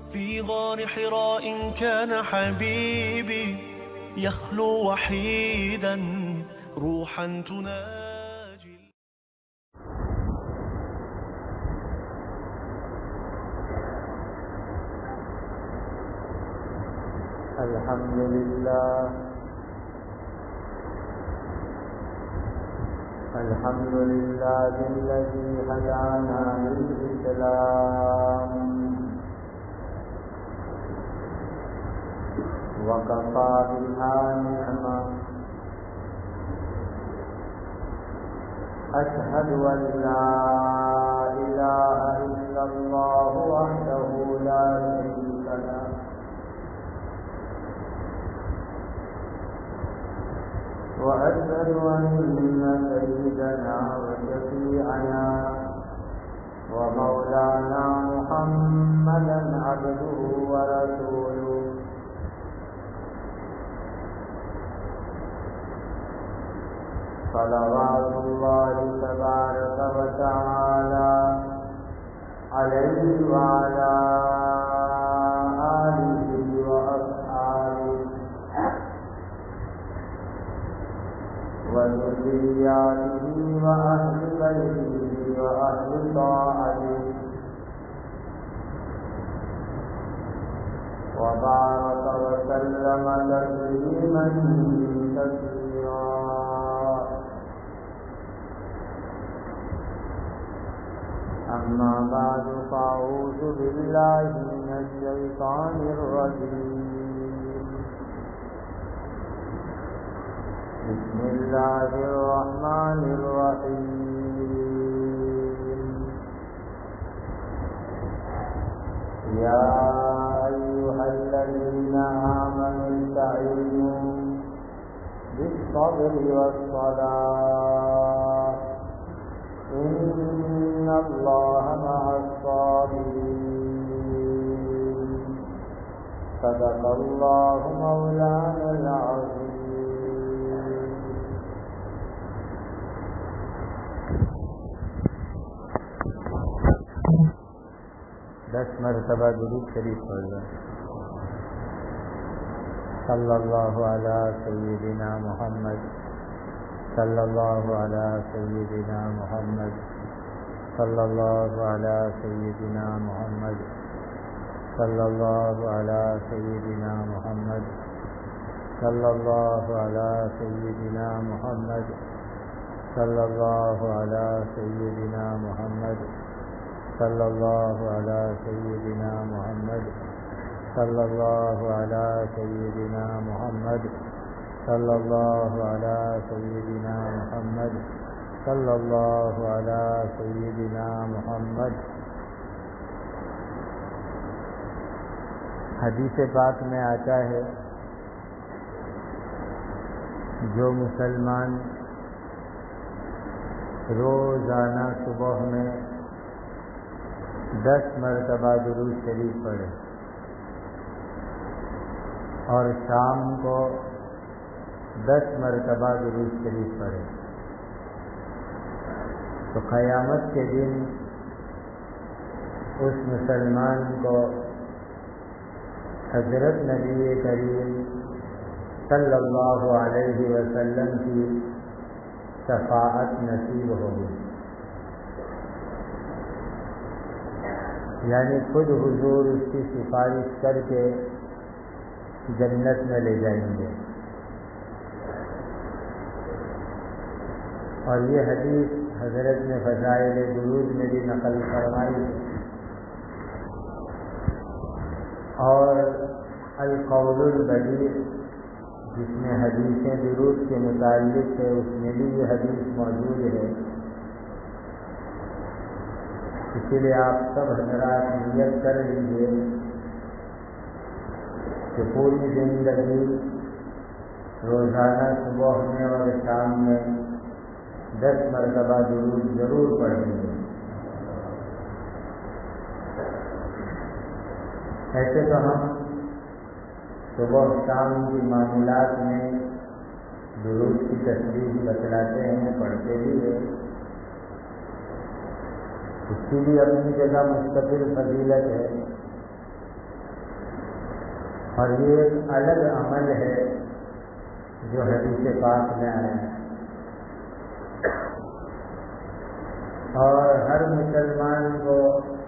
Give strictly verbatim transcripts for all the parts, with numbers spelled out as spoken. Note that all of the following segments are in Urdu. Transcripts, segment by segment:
في غار حراء كان حبيبي يخلو وحيدا روحا تناجي. الحمد لله الحمد لله الذي هدانا للإسلام وكفى بها نعمة. أشهد أن لا إله إلا الله وحده لا شريك له وأشهد أن سيدنا وشفيعنا ومولانا محمدا عبده ورسوله صلوات الله تبارك وتعالى عليه وعلى آله وأصحابه وذرياته وأهل بيته وأهل طاعته وبارك وسلم تسليما كثيرا. أما بعد فأعوذ بالله من الشيطان الرجيم. بسم الله الرحمن الرحيم. يا أيها الذين آمنوا استعينوا بالصبر والصلاة إن الله مع الصابرين. صدق الله مولانا العظيم. دس مرتبہ درود شریف پڑھ لیں. صلی اللہ علی سیدنا محمد صلی اللہ علی سیدنا محمد صلی اللہ علی سیدنا محمد صلی اللہ علی سیدنا محمد صلی اللہ علی سیدنا محمد صلی اللہ علی سیدنا محمد صلی اللہ علی سیدنا محمد صلی اللہ علی سیدنا محمد صلی اللہ علی سیدنا محمد صلی اللہ علی سیدنا محمد. حدیث پاک میں آتا ہے جو مسلمان روزانہ صبح میں دس مرتبہ درود شریف پڑھے اور شام کو دس مرتبہ درود شریف پڑھے تو قیامت کے دن اس مسلمان کو حضرت نبی کریم صلی اللہ علیہ وسلم کی شفاعت نصیب ہوگی. یعنی خود حضور اس کی سفارش کر کے جنت میں لے جائیں گے. اور یہ حدیث حضرت نے فضائل درود میں بھی نقل فرمائی. اور القول البدیع جس میں حدیثیں درود کے متعلق ہے اس میں بھی یہ حدیث موجود ہے. اسی لیے آپ سب حضرات نیت کر لیجیے کہ پوری زندگی روزانہ صبح میں اور شام میں دس مرتبہ درود ضرور پڑھیں گے. ایسے تو ہم صبح شام کی معمولات میں درود کی تصریح بتلاتے ہیں, پڑھتے بھی ہیں. اس کی بھی اپنی جگہ مستقل فضیلت ہے. اور یہ ایک الگ عمل ہے جو حدیث پاک میں آیا ہے، اور ہر مسلمان کو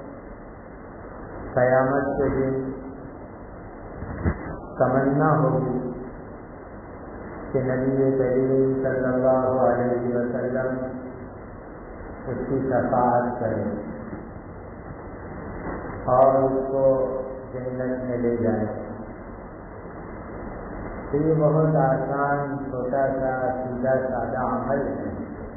قیامت کے دن تمنا ہوگی کہ نبی کریم صلی اللہ علیہ وسلم اس کی شفاعت کرے اور اس کو جنت میں لے جائے۔ تو یہ بہت آسان چھوٹا سا سیدھا سادہ عمل ہے،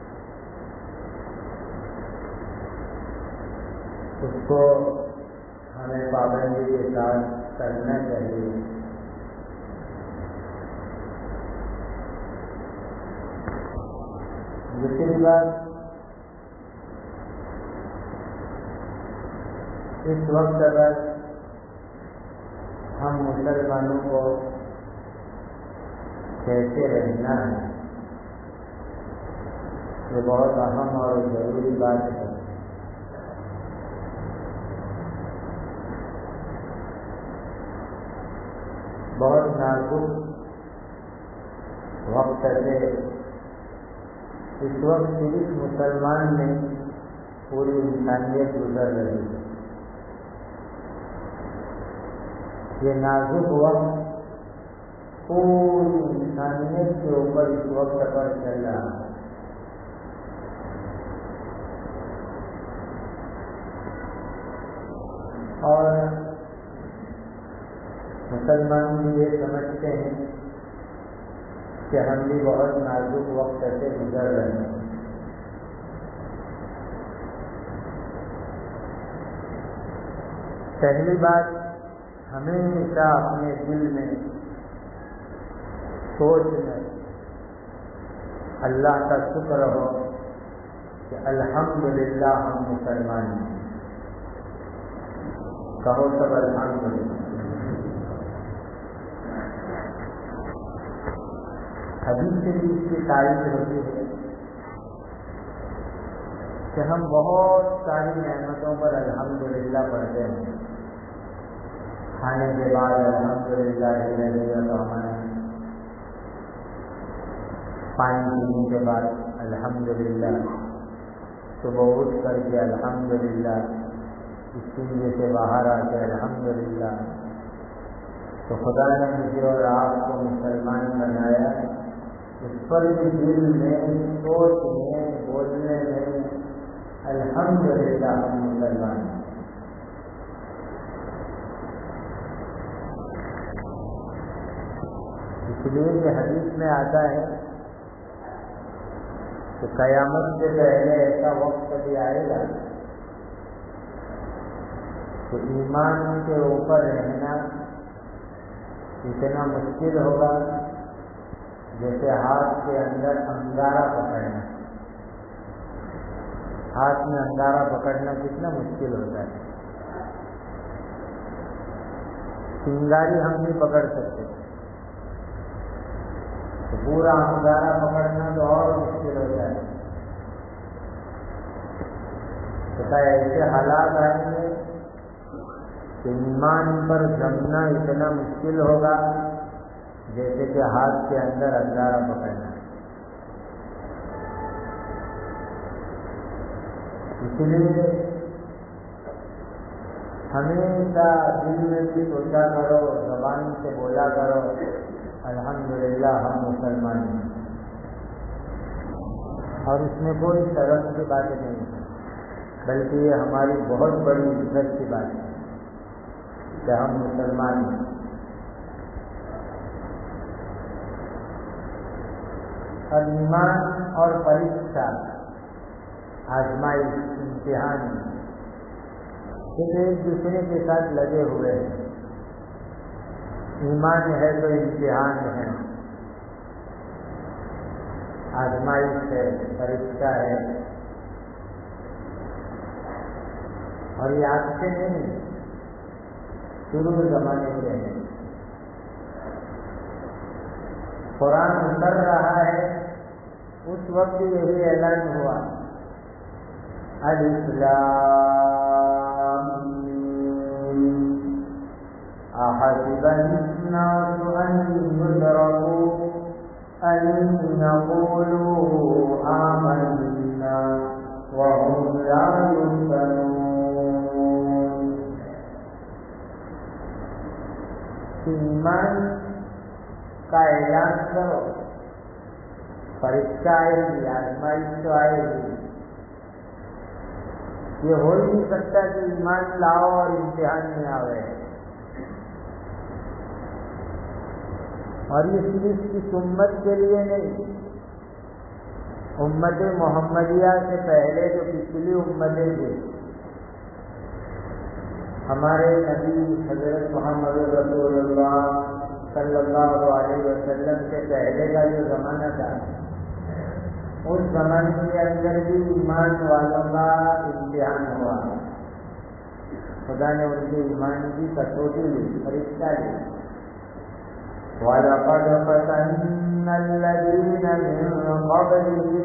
اس کو ہمیں پابندی کے ساتھ کرنا چاہیے۔ دوسری بات، اس وقت اگر ہم مسلمانوں کو کیسے رہنا ہے، یہ بہت اہم اور ضروری بات ہے۔ بہت نازک وقت سے اس وقت صرف مسلمان نہیں، پوری انسانیت گزر رہی ہے۔ یہ نازک وقت پوری انسانیت کے اوپر اس وقت پر چل رہا ہے۔ اور مسلمان بھی یہ سمجھتے ہیں کہ ہم بھی بہت نازک وقت سے گزر رہے ہیں۔ پہلی بات، ہمیشہ اپنے دل میں سوچ میں اللہ کا شکر ہو کہ الحمدللہ ہم مسلمان ہیں۔ کہو سب الحمدللہ۔ حدیث سے بھی اس کی تعریف ہوتی ہے کہ ہم بہت ساری نعمتوں پر الحمدللہ پڑھتے ہیں۔ کھانے کے بعد الحمدللہ الذی اطعمنا، پانی پینے کے بعد الحمدللہ، صبح اٹھ کر کے الحمدللہ، اس چیز سے باہر آ کے الحمدللہ۔ تو خدا نے مجھے اور آپ کو مسلمان بنایا، اس پر بھی دل میں، سوچ میں، بولنے میں الحمدللہ ہم مسلمان ہیں۔ اس لیے کہ حدیث میں آتا ہے کہ قیامت سے پہلے ایسا وقت بھی آئے گا کہ ایمان کے اوپر رہنا اتنا مشکل ہوگا جیسے ہاتھ کے اندر انگارہ پکڑنا۔ ہاتھ میں انگارہ پکڑنا کتنا مشکل ہوتا ہے، چنگاری ہم نہیں پکڑ سکتے، تو پورا انگارہ پکڑنا تو اور مشکل ہوتا ہے۔ تو کیا ایسے حالات آئیں گے کہ ایمان پر جمنا اتنا مشکل ہوگا جیسے کہ ہاتھ کے اندر انگارہ پکڑنا۔ اس لیے ہمیشہ دل میں بھی سوچا کرو، زبان سے بولا کرو الحمدللہ ہم مسلمان ہیں، اور اس میں کوئی شرم کی بات نہیں ہے، بلکہ یہ ہماری بہت بڑی عزت کی بات ہے کہ ہم مسلمان ہیں۔ اور ایمان اور پریکشا، آزمائش، امتحان یہ ایک دوسرے کے ساتھ لگے ہوئے ہیں۔ ایمان ہے تو امتحان ہے، آزمائش ہے، پریکشا ہے، اور یہ آج سے نہیں، شروع زمانے سے ہے۔ قرآن اتر رہا ہے اس وقت یہی اعلان ہوا، الف لام أحسب الناس أن يتركوا أن يقولوا آمنا وهم لا يفتنون. ایمان کا اعلان کرو، پریچا آئے گی، آزمائش تو آئے گی. یہ ہو ہی نہیں سکتا کہ ایمان لاؤ اور امتحان میں آوے. اور یہ صرف اس امت کے لیے نہیں، امت محمدیہ سے پہلے جو پچھلی امتیں تھیں، ہمارے نبی حضرت محمد رسول اللہ صلی اللہ علیہ وسلم سے پہلے کا جو زمانہ تھا، اس زمانے کے اندر بھی ایمان والوں کا امتحان ہوا. خدا نے ان کے ایمان کی کسوٹی لی، پریچا لی. وَلَقَدْ فَتَنَّا الَّذِينَ مِن قَبْلِهِمْ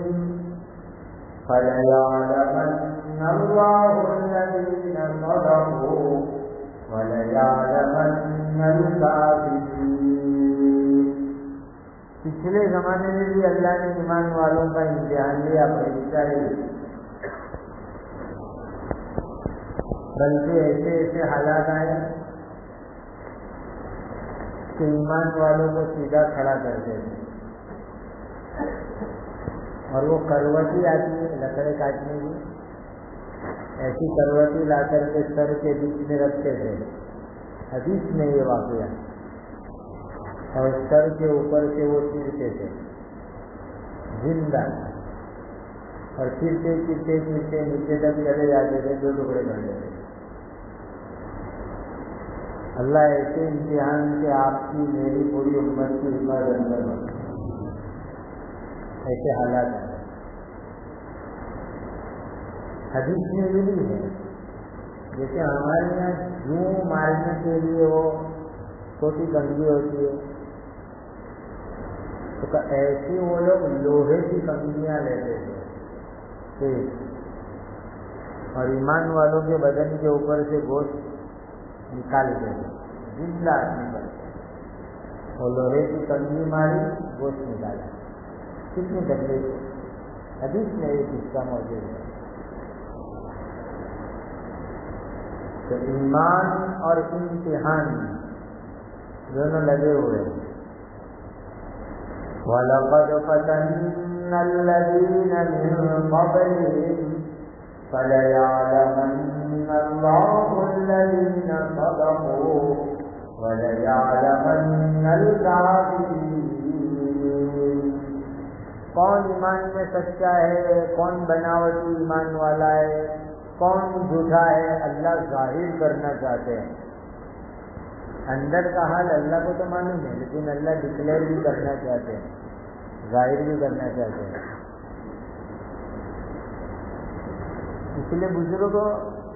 فَلَيَعْلَمَنَّ اللَّهُ الَّذِينَ صَدَقُوا وَلَيَعْلَمَنَّ الْكَاذِبِينَ. پچھلے زمانے میں بھی اللہ نے ایمان والوں کا امتحان لیا، پریچا لی. بلکہ ایسے ایسے حالات آئے کہ ایمان والوں کو سیدھا کھڑا کرتے تھے، اور وہ کروٹی آتی ہے لکڑے کاٹنے کی، ایسی کروٹی لا کر کے سر کے بیچ میں رکھتے تھے. حدیث میں یہ واقعہ، اور سر کے اوپر سے وہ چیرتے تھے زندہ، اور چرتے چرتے چرتے نیچے تک چلے جاتے تھے، دو ٹکڑے کر دیتے. اللہ ایسے امتحان سے آپ کی میری پوری امت کی حفاظت کرو. ایسے حالات ہیں. حدیث میں یہ بھی ہے، جیسے ہمارے یہاں جوں مارنے کے لیے وہ چھوٹی کنگھی ہوتی ہے، تو ایسے وہ لوگ لوہے کی کنگھیاں لیتے تھے، اور ایمان والوں کے بدن کے اوپر سے گوشت نکال دے، زندہ نکل، اور لوہے کی کنگھی ماری، گوشت نکالا. کتنی تکلیف. حدیث میں یہ قصہ موجود ہے. تو ایمان اور امتحان دونوں لگے ہوئے ہیں. وَلَقَدْ فَتَنَّا الَّذِينَ مِن قَبْلِهِمْ فَلَيَعْلَمَنَّ اللَّهُ الَّذِينَ صَدَقُوا وَلَيَعْلَمَنَّ الْكَاذِبِينَ. کون ایمان میں سچا ہے، کون بناوٹی ایمان والا ہے، کون جھوٹا ہے، اللہ ظاہر کرنا چاہتے ہیں. اندر کا حال اللہ کو تو معلوم ہے، لیکن اللہ ڈکلیئر بھی کرنا چاہتے ہیں، ظاہر بھی کرنا چاہتے ہیں. اس لیے بزرگوں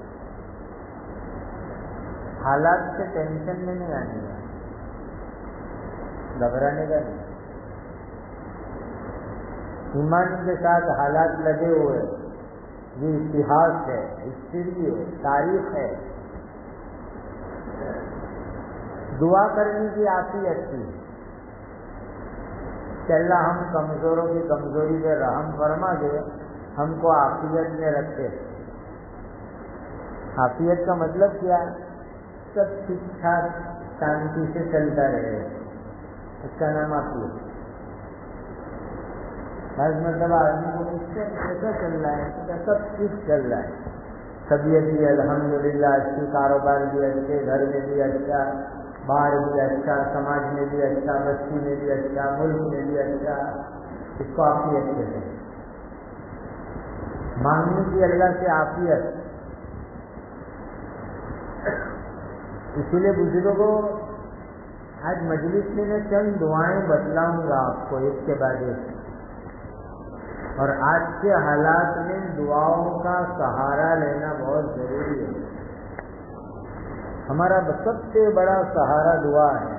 حالات سے ٹینشن میں نہیں آنے گا، گھبرانے کا نہیں. ایمان کے ساتھ حالات لگے ہوئے، یہ اتہاس ہے، ہسٹری ہے، تاریخ ہے. دعا کرنے کی عافیت تھی کہ اللہ ہم کمزوروں کی کمزوری پہ رحم فرما دے، ہم کو عافیت میں رکھے. عافیت کا مطلب کیا؟ سب ٹھیک ٹھاک شانتی سے چلتا رہے، اس کا نام عافیت. ہر مرتبہ آدمی کو پوچھتے کیسا چل رہا ہے، سب ٹھیک چل رہا ہے، طبیعت بھی الحمدللہ اچھی، کاروبار بھی اچھے، گھر میں بھی اچھا، باہر بھی اچھا، سماج میں بھی اچھا، بستی میں بھی اچھا، ملک میں بھی اچھا. اس کو عافیت کہتے ہیں. مانگنے کی اللہ سے عافیت. اسی لیے بزرگوں آج مجلس میں میں چند دعائیں بتلاؤں گا آپ کو ایک کے بعد ایک، اور آج کے حالات میں دعاؤں کا سہارا لینا بہت ضروری ہے. ہمارا سب سے بڑا سہارا دعا ہے.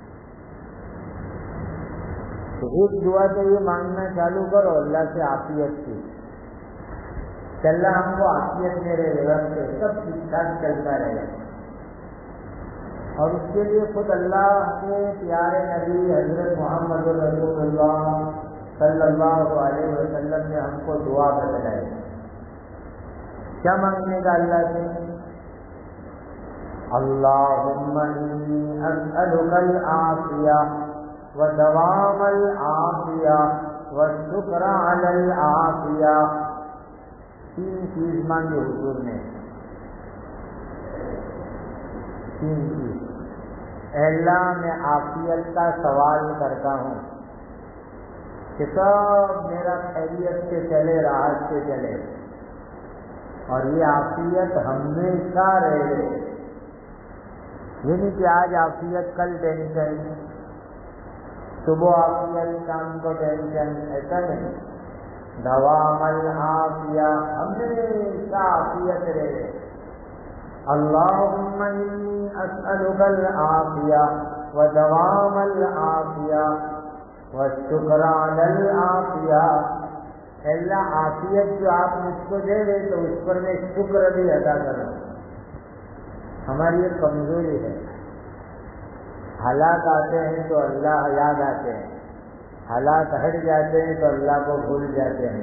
تو ایک دعا تو یہ مانگنا چالو کرو اللہ سے عافیت کی، کہ اللہ ہم کو عافیت میں رہے، رکھتے، سب ٹھیک ٹھاک چلتا رہے. اور اس کے لیے خود اللہ کے پیارے نبی حضرت محمد رسول اللہ صلی اللہ علیہ وسلم نے ہم کو دعا بتلائی. کیا مانگنے کا اللہ سے؟ اللہم انی اسألک العافیہ ودوام العافیہ والشکر علی العافیہ. تین چیز مانگے حضور نے، تین چیز. اے اللہ میں عافیت کا سوال کرتا ہوں کہ سب میرا خیریت سے چلے، راحت سے چلے، اور یہ عافیت ہمیشہ رہے. یہ نہیں کہ آج عافیت کل ٹینشن، صبح عافیت شام کو ٹینشن، ایسا نہیں. دوام العافیہ، ہمیشہ عافیت رہے. اللہم انی اسألک العافیہ ودوام العافیہ والشکر علی العافیہ. اللہ عافیت جو آپ مجھ کو دے دے تو اس پر میں شکر بھی ادا کروں. ہماری ایک کمزوری ہے، حالات آتے ہیں تو اللہ یاد آتے ہیں، حالات ہٹ جاتے ہیں تو اللہ کو بھول جاتے ہیں.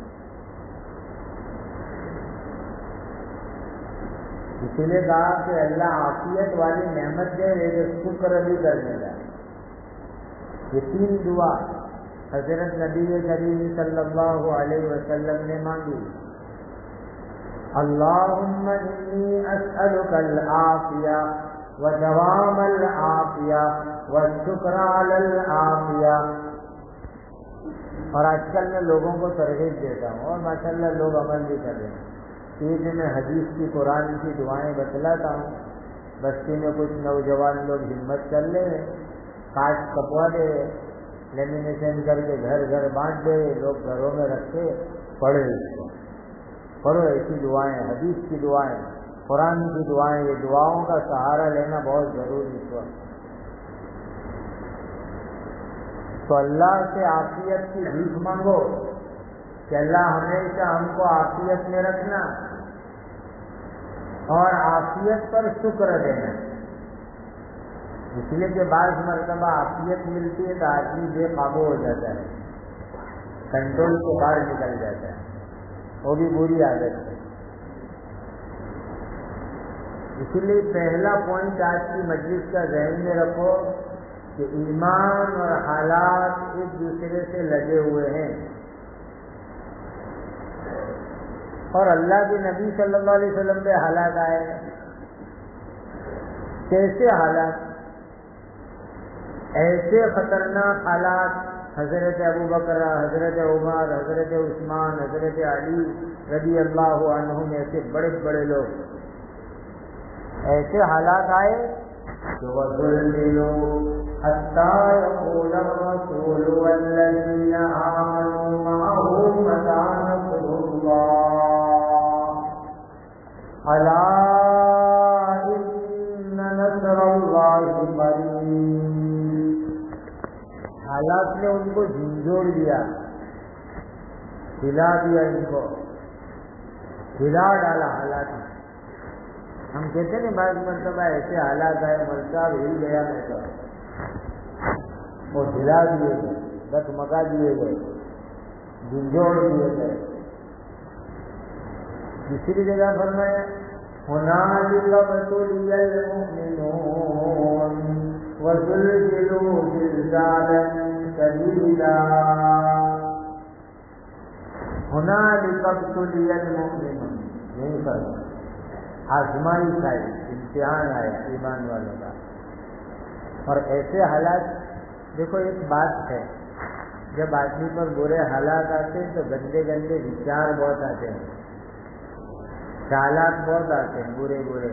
اسی لیے کہا کہ اللہ عافیت والی نعمت دے دے تو شکر بھی کرنے کا. یہ تین دعا حضرت نبی کریم صلی اللہ علیہ وسلم نے مانگی. اللہم انی اسألک العافیہ ودوام العافیہ والشکر علی العافیہ. اور آج کل میں لوگوں کو ترغیب دیتا ہوں اور ماشاءاللہ لوگ عمل بھی کر رہے ہیں. یہ میں حدیث کی، قرآن کی دعائیں بتلاتا ہوں. بستی میں کچھ نوجوان لوگ ہمت کر لے، کاٹ کپوا دے، لیمینیشن کر کے گھر گھر بانٹ دے، لوگ گھروں میں رکھے پڑھے. اس کو پڑھو، ایسی دعائیں، حدیث کی دعائیں، قرآن کی دعائیں. یہ دعاؤں کا سہارا لینا بہت ضروری ہے. تو اللہ سے عافیت کی بھیک مانگو کہ اللہ ہمیشہ ہم کو عافیت میں رکھنا اور عافیت پر شکر دینا. اس لیے کہ بعض مرتبہ عافیت ملتی ہے تو آدمی بے قابو ہو جاتا ہے، کنٹرول سے باہر نکل جاتا ہے. وہ بھی بری عادت ہے. اسی لیے پہلا پوائنٹ آج کی مجلس کا ذہن میں رکھو کہ ایمان اور حالات ایک دوسرے سے لگے ہوئے ہیں. اور اللہ کے نبی صلی اللہ علیہ وسلم پہ حالات آئے. کیسے حالات؟ ایسے خطرناک حالات. حضرت ابو بکر، حضرت عمر، حضرت عثمان، حضرت علی رضی اللہ عنہم، ایسے بڑے بڑے لوگ، ایسے حالات آئے کہ وَذُلِّلُوا حَتَّىٰ يَقُولَ الرَّسُولُ وَالَّذِينَ آمَنُوا مَعَهُ مَتَىٰ نَصْرُ اللَّهِ أَلَا إِنَّ نَصْرَ اللَّهِ قَرِيبٌ. حالات نے ان کو جھنجھوڑ دیا، ہلا دیا، ان کو ہلا ڈالا حالات نے. ہم کہتے ہیں بعض مرتبہ ایسے حالات آئے، مرتبہ ہل گیا میں تو وہ ہلا دیے گئے، ڈگمگا دیے گئے، جھنجھوڑ دیے گئے. دوسری جگہ فرمایا هُنَالِكَ ابْتُلِيَ الْمُؤْمِنُونَ وَزُلْزِلُوا زِلْزَالًا شَدِيدًا. هُنَالِكَ ابْتُلِيَ الْمُؤْمِنُونَ، یہی فرمایا آزمائش آئی، امتحان آیا ایمان والوں کا. اور ایسے حالات، دیکھو ایک بات ہے، جب آدمی پر برے حالات آتے ہیں تو گندے گندے وچار بہت آتے ہیں، خیالات بہت آتے ہیں برے برے.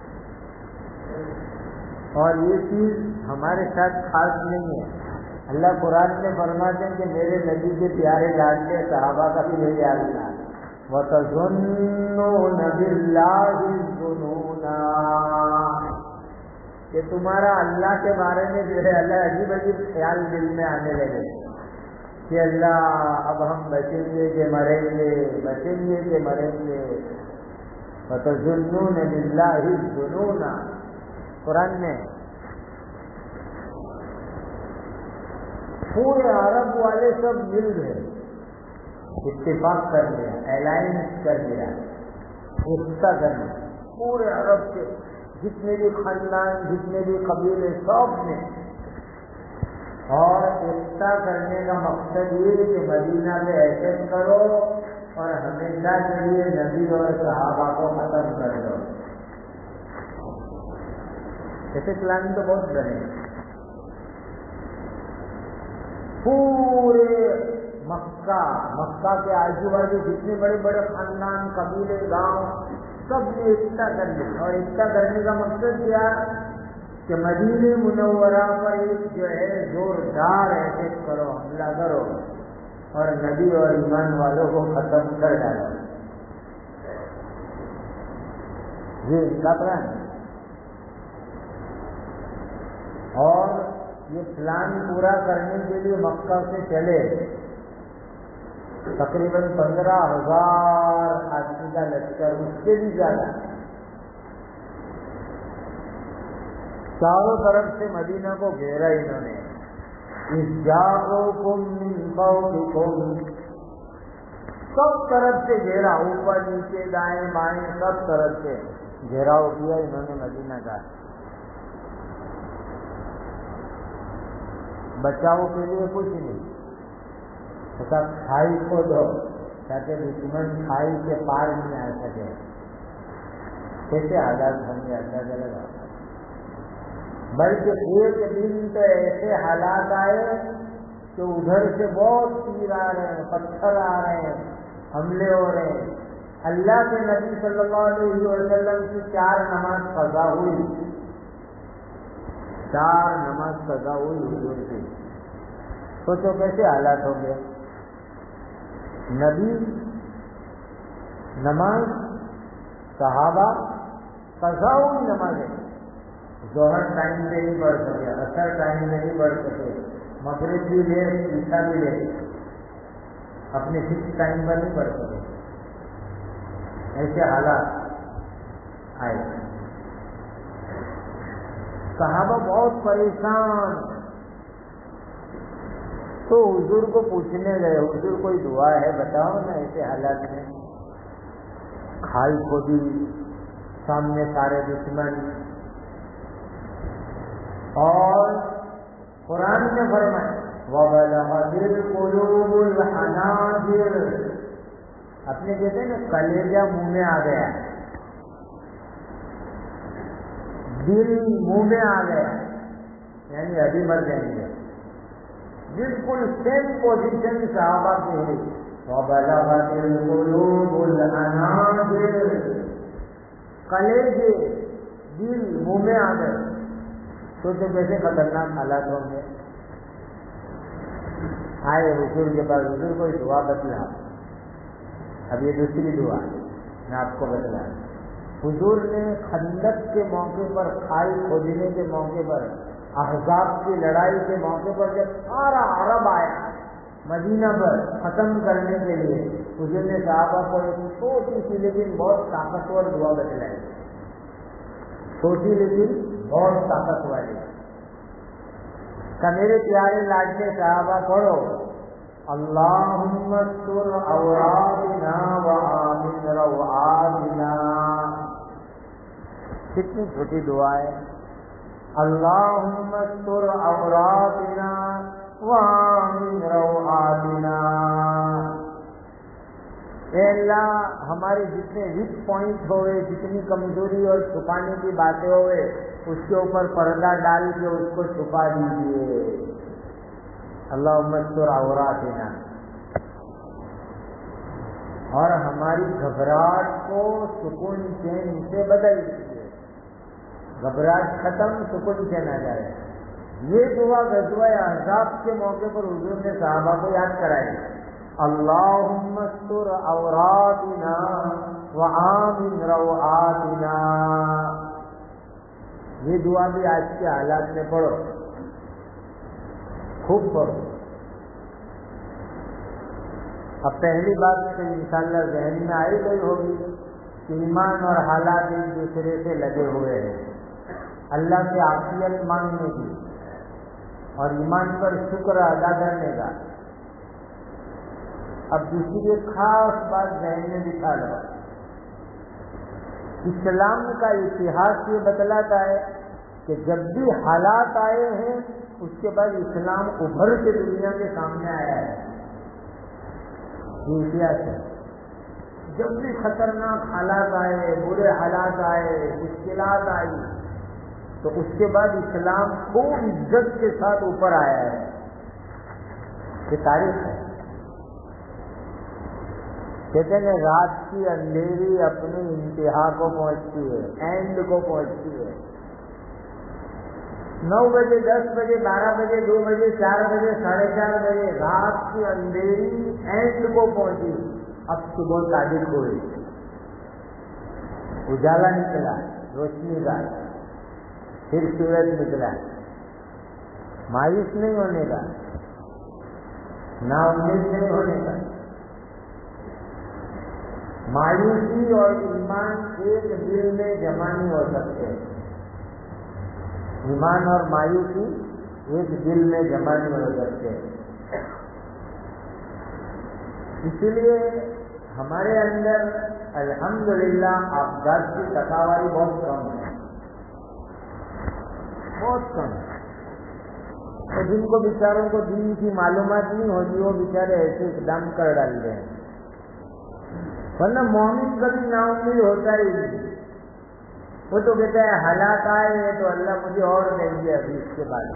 اور یہ چیز ہمارے ساتھ خاص نہیں ہے. اللہ قرآن میں فرماتے ہیں کہ میرے نبی کے پیارے لاڈلے صحابہ کا بھی یہی حال تھا. وَتَظُنُّونَ بِاللَّهِ الظُّنُونَا، کہ تمہارا اللہ کے بارے میں جو ہے اللہ عجیب عجیب خیال دل میں آنے لگے کہ اللہ اب ہم بچیں گے کہ مریں گے، بچیں گے کہ مریں گے. وَتَظُنُّونَ بِاللَّهِ الظُّنُونَا، قرآن میں پورے عرب والے سب مل گئے، اتفاق کر لیا، الائنس کر لیا، ایکتا کر لیا، پورے عرب کے جتنے بھی خاندان، جتنے بھی قبیلے، سب نے. اور ایکتا کرنے کا مقصد یہ کہ مدینہ میں ایسے کرو اور ہمیشہ کے لیے نبی اور صحابہ کو ختم کر دو. ایسے پلان تو بہت بنے. پورے مکہ مکہ کے آجو باجو جتنے بڑے بڑے خاندان، قبیلے، گاؤں، سب نے ایکتا کر لی. اور ایکتا کرنے کا مقصد کیا کہ مدینہ منورہ پر ایک جو ہے زوردار اٹیک کرو، حملہ کرو اور نبی اور ایمان والوں کو ختم کر ڈالو. یہ ان کا پلان ہے. اور یہ پلان پورا کرنے کے لیے مکہ سے چلے تقریباً پندرہ ہزار آدمی کا لشکر، اس سے بھی زیادہ. چاروں طرف سے مدینہ کو گھیرا انہوں نے. اِذْجَاءُكُم مِّن فَوْقِكُم، سب طرف سے گھیرا، اوپر نیچے دائیں بائیں سب طرف سے گھیراؤ کیا انہوں نے مدینہ کا. بچاؤ کے لیے کچھ نہیں، سب کھائی کو دو تاکہ دشمن کھائی کے پار نہیں آ سکے. کیسے حالات ہوں گے اندازہ لگا. بلکہ ایک دن تو ایسے حالات آئے کہ ادھر سے بہت تیر آ رہے ہیں، پتھر آ رہے ہیں، حملے ہو رہے ہیں. اللہ کے نبی صلی اللہ علیہ وسلم کی چار نماز قضا ہوئی، چار نماز قضا ہوئی حضور کی. سوچو کیسے حالات ہوں گے. نبی نماز، صحابہ قضا ہوئی نمازیں. ظہر ٹائم میں نہیں پڑھ سکے، عصر ٹائم میں نہیں پڑھ سکے، مغرب بھی لے، عشاء بھی لے، اپنے فکس ٹائم پر نہیں پڑھ سکے. ایسے حالات آئے. صحابہ بہت پریشان. تو حضور کو پوچھنے گئے، حضور کوئی دعا ہے بتاؤ نا ایسے حالات میں. کھائی کھودی، سامنے سارے دشمن. اور قرآن نے فرمایا وَبَلَغَتِ الْقُلُوبُ الْحَنَاجِرَ، اپنے کہتے ہیں نا کلیجہ منہ میں آ گیا، دل منہ میں آ گیا، یعنی ابھی مر جائیں گے. بالکل سیم پوزیشن صحابہ کی ہوئی. وَبَلَغَتِ الْقُلُوبُ الْحَنَاجِرَ، کلیجے دل منہ میں آ گئے. سوچو کیسے خطرناک حالات ہوں گے. آئے حضور کے پاس، حضور کوئی دعا بتلا. اب یہ دوسری دعا میں آپ کو بتلا. حضور نے خندق کے موقع پر، کھائی کھودنے کے موقع پر، احزاب کی لڑائی کے موقع پر جب سارا عرب آیا مدینہ پر ختم کرنے کے لیے، حضور نے صحابہ کو ایک چھوٹی سی لیکن بہت طاقتور دعا بتلائی. چھوٹی لیکن بہت طاقت والی. کہ میرے پیارے لاڈلے صحابہ پڑھو اللہم استر عوراتنا وآمن روعاتنا. کتنی چھوٹی دعا ہے. اللہم استر عوراتنا وآمن روعاتنا. اے اللہ ہمارے جتنے ویک پوائنٹ ہوئے، جتنی کمزوری اور چھپانے کی باتیں ہوئے، اس کے اوپر پردہ ڈال کے اس کو چھپا دیجیے. اللہم استر عوراتنا. اور ہماری گھبراہٹ کو سکون چین سے بدل دیجیے. گھبراہٹ ختم، سکون چین آ جائے. یہ دعا غزوہ احزاب کے موقع پر حضور نے صحابہ کو یاد کرائی. اللہم استر عوراتنا وآمن روعاتنا. یہ دعا بھی آج کے حالات میں پڑھو، خوب پڑھو. اب پہلی بات تو انشاءاللہ ذہن میں آئی گئی ہوگی کہ ایمان اور حالات ایک دوسرے سے لگے ہوئے ہیں. اللہ سے عافیت مانگنے کی اور ایمان پر شکر ادا کرنے کا. اب دوسری ایک خاص بات ذہن میں بٹھا لو. اسلام کا اتہاس یہ بتلاتا ہے کہ جب بھی حالات آئے ہیں اس کے بعد اسلام ابھر کے دنیا کے سامنے آیا ہے. یہ اتہاس ہے. جب بھی خطرناک حالات آئے، برے حالات آئے، مشکلات آئی، تو اس کے بعد اسلام خوب عزت کے ساتھ اوپر آیا ہے. یہ تاریخ ہے. کہتے ہیں رات کی اندھیری اپنی انتہا کو پہنچتی ہے، اینڈ کو پہنچتی ہے. نو بجے، دس بجے، بارہ بجے، دو بجے، چار بجے، ساڑھے چار بجے رات کی اندھیری اینڈ کو پہنچی. اب صبح صادق ہوئی، اجالا نکلا، روشنی کا، پھر سورج نکلا. مایوس نہیں ہونے کا، نا امید نہیں ہونے کا. مایوسی اور ایمان ایک دل میں جمع نہیں ہو سکتے. ایمان اور مایوسی ایک دل میں جمع نہیں ہو سکتے. اسی لیے ہمارے اندر الحمدللہ آفات کی ٹکاواری بہت کم ہے، بہت کم ہے. اور جن کو بیچاروں کو دین کی معلومات نہیں ہوتی وہ بیچارے ایسے اقدام کر ڈالتے ہیں. ورنہ مومن کبھی نا امید ہوتا ہی نہیں. وہ تو کہتا ہے حالات آئے تو اللہ مجھے اور دیں گے ابھی اس کے بعد.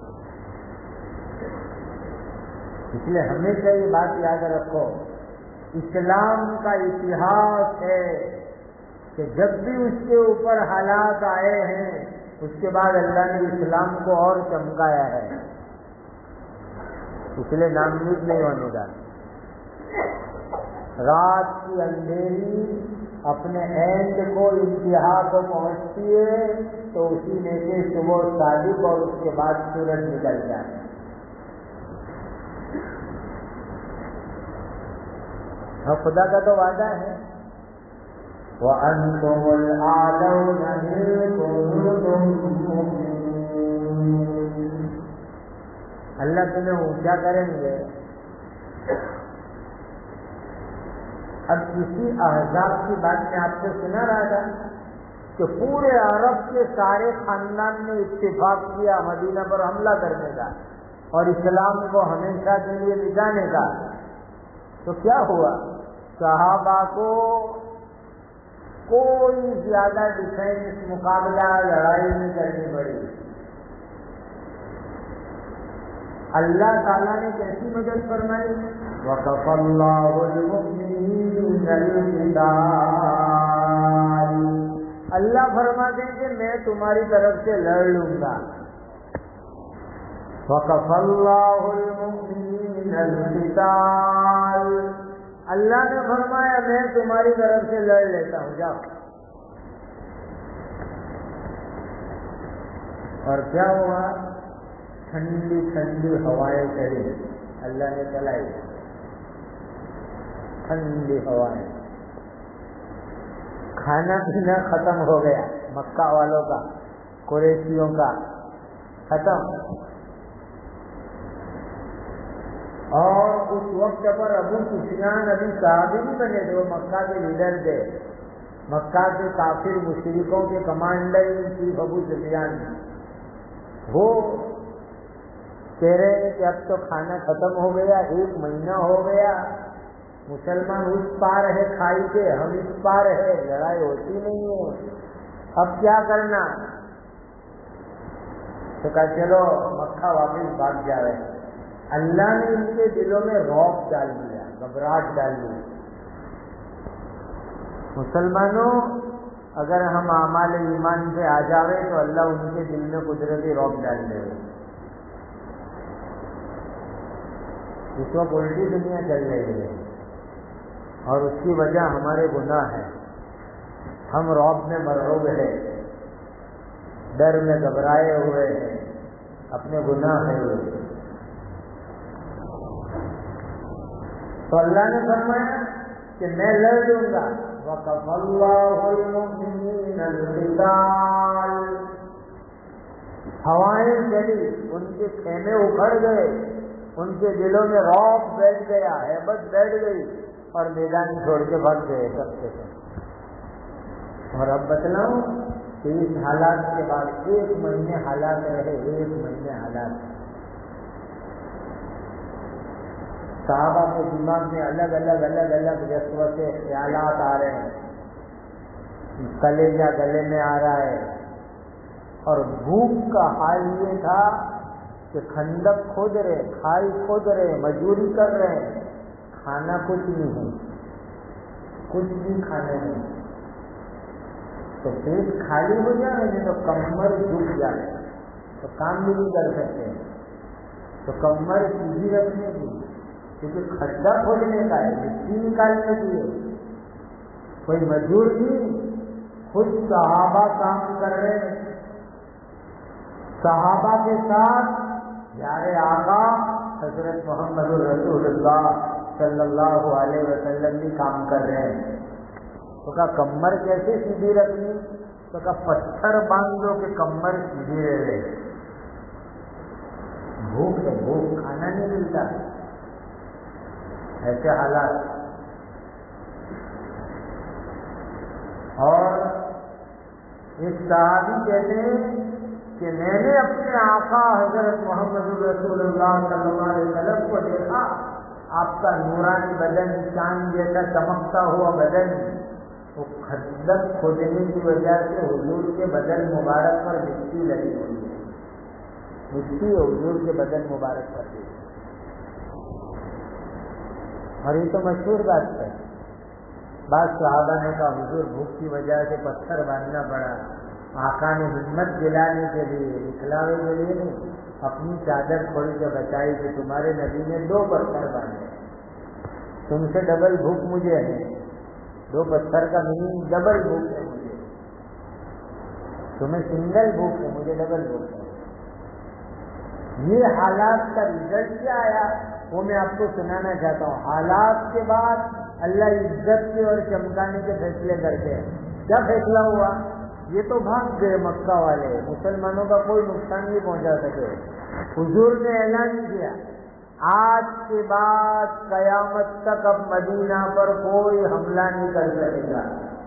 اس لیے ہمیشہ یہ بات یاد رکھو، اسلام کا اتہاس ہے کہ جب بھی اس کے اوپر حالات آئے ہیں اس کے بعد اللہ نے اسلام کو اور چمکایا ہے. اس لیے ناامید نہیں ہونے کا. رات کی اندھیری اپنے اینڈ کو، انتہا کو پہنچتی ہے تو اسی میں سے صبح صادق اور اس کے بعد سورج نکل جائے. اور خدا کا تو وعدہ ہے وَأَنْتُمُ الْأَعْلَوْنَ إِن كُنتُم مُّؤْمِنِينَ. اللہ تمہیں اونچا کریں گے. اب اسی احزاب کی بات میں آپ سے سنا رہا تھا کہ پورے عرب کے سارے خاندان نے اتفاق کیا مدینہ پر حملہ کرنے کا اور اسلام کو ہمیشہ کے لیے مٹانے کا. تو کیا ہوا؟ صحابہ کو کوئی زیادہ ڈیفینس مقابلہ لڑائی نہیں کرنی پڑی. اللہ تعالیٰ نے کیسی مدد فرمائی؟ وَكَفَى اللَّهُ الْمُؤْمِنِينَ الْقِتَالَ. اللہ فرماتے ہیں کہ میں تمہاری طرف سے لڑ لوں گا. وَكَفَى اللَّهُ الْمُؤْمِنِينَ الْقِتَالَ. اللہ نے فرمایا میں تمہاری طرف سے لڑ لیتا ہوں، جاؤ. اور کیا ہوا؟ ٹھنڈی ٹھنڈی ہوائیں چلی، اللہ نے چلائی ٹھنڈی ہوائیں. کھانا پینا ختم ہو گیا مکہ والوں کا، قریشیوں کا ختم. اور اس وقت پر ابو سفیان ابھی صحابی نہیں بنے تھے، وہ مکہ کے لیڈر تھے. مکہ کے کافر مشرکوں کے کمانڈر ان چیف ابو سفیان. وہ کہہ رہے ہیں کہ اب تو کھانا ختم ہو گیا، ایک مہینہ ہو گیا، مسلمان اس پار ہے کھائی کے، ہم اس پار ہے، لڑائی ہوتی نہیں ہے، اب کیا کرنا؟ تو کہا چلو مکہ واپس بھاگ جا رہے ہیں. اللہ نے ان کے دلوں میں رعب ڈال دیا، گھبراہٹ ڈال دی. مسلمانوں اگر ہم اعمال ایمان سے آ جاوے تو اللہ ان کے دل میں قدرتی رعب ڈال دے. اس وقت الٹی دنیا چل رہی ہے اور اس کی وجہ ہمارے گناہ ہے. ہم رعب میں مرعوب ہے، ڈر میں گھبرائے ہوئے ہیں، اپنے گناہ ہے ہوئے. تو اللہ نے فرمایا کہ میں لڑ دوں گا. وَكَفَى اللَّهُ الْمُؤْمِنِينَ الْقِتَالَ. ہوائیں چلی، ان کے خیمے اکھڑ گئے، ان کے دلوں میں رعب بیٹھ گیا، ہیبت بیٹھ گئی، اور میدان چھوڑ کے بھگ گئے سب سے سب۔ اور اب بتلاؤں کہ اس حالات کے بعد ایک مہینے حالات رہے، ایک مہینے حالات صحابہ کے دماغ میں الگ الگ الگ الگ وسوسے خیالات آ رہے ہیں، کلیجہ گلے میں آ رہا ہے، اور بھوک کا حال یہ تھا کہ خندق کھود رہے، کھائی کھود رہے، مزدوری کر رہے ہیں، کھانا کچھ نہیں ہے، کچھ بھی کھانا نہیں، تو پیٹ خالی ہو جائے نہیں تو کمر جھک جائے تو کام بھی نہیں کر سکتے، تو کمر سیدھی رکھنے کی، کیونکہ کھڈا کھودنے کا ہے، مٹی نکالنے کی ہے، کوئی مزدور نہیں، خود صحابہ کام کر رہے ہیں، صحابہ کے ساتھ پیارے آقا حضرت محمد رسول اللہ صلی اللہ علیہ وسلم بھی کام کر رہے ہیں۔ تو کہا کمر کیسے سیدھی رکھنی؟ تو کہا پتھر باندھ دو کہ کمر سیدھی رہے، بھوک ہے، بھوک، کھانا نہیں ملتا، ایسے حالات۔ اور ایک صحابی کہتے ہیں کہ میں نے اپنے آقا حضرت محمد رسول اللہ صلی اللہ علیہ وسلم کو دیکھا، آپ کا نورانی بدن، چاند جیسا چمکتا ہوا بدن، وہ خندق کھودنے کی وجہ سے حضور کے بدن مبارک پر مٹی لگی ہوئی ہے، مٹی حضور کے بدن مبارک پر لگی، اور یہ تو مشہور بات ہے۔ بعض صحابہ نے کہا حضور بھوک کی وجہ سے پتھر باندھنا پڑا، آقا نے ہمت دلانے کے لیے، دکھلاوے کے لیے نہیں، اپنی چادر کھول کے بچائی کہ تمہارے نبی نے دو پتھر باندھے، تم سے ڈبل بھوک مجھے ہے، دو پتھر کا میننگ ڈبل بھوک ہے مجھے، تمہیں سنگل بھوک ہے، مجھے ڈبل بھوک ہے۔ یہ حالات کا رزلٹ کیا آیا وہ میں آپ کو سنانا چاہتا ہوں۔ حالات کے بعد اللہ عزت کے اور چمکانے کے فیصلے کرتے ہیں۔ کیا فیصلہ ہوا؟ یہ تو بھاگ گئے مکہ والے، مسلمانوں کا کوئی نقصان نہیں پہنچا سکے۔ حضور نے اعلان کیا آج کے بعد قیامت تک اب مدینہ پر کوئی حملہ نہیں کر سکے گا۔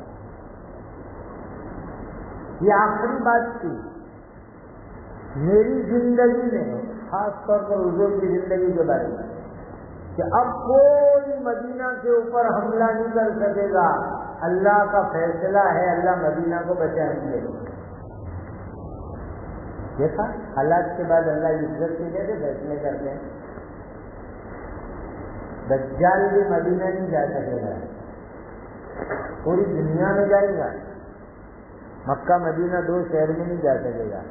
یہ آخری بات تھی میری زندگی میں، خاص طور پر حضور کی زندگی کے بارے میں، کہ اب کوئی مدینہ کے اوپر حملہ نہیں کر سکے گا، اللہ کا فیصلہ ہے، اللہ مدینہ کو بچائیں گے۔ دیکھا حالات کے بعد اللہ عزت کے کیسے فیصلے کرتے ہیں۔ دجال بھی مدینہ نہیں جا سکے گا، پوری دنیا میں جائے گا، مکہ مدینہ دو شہر میں نہیں جا سکے گا۔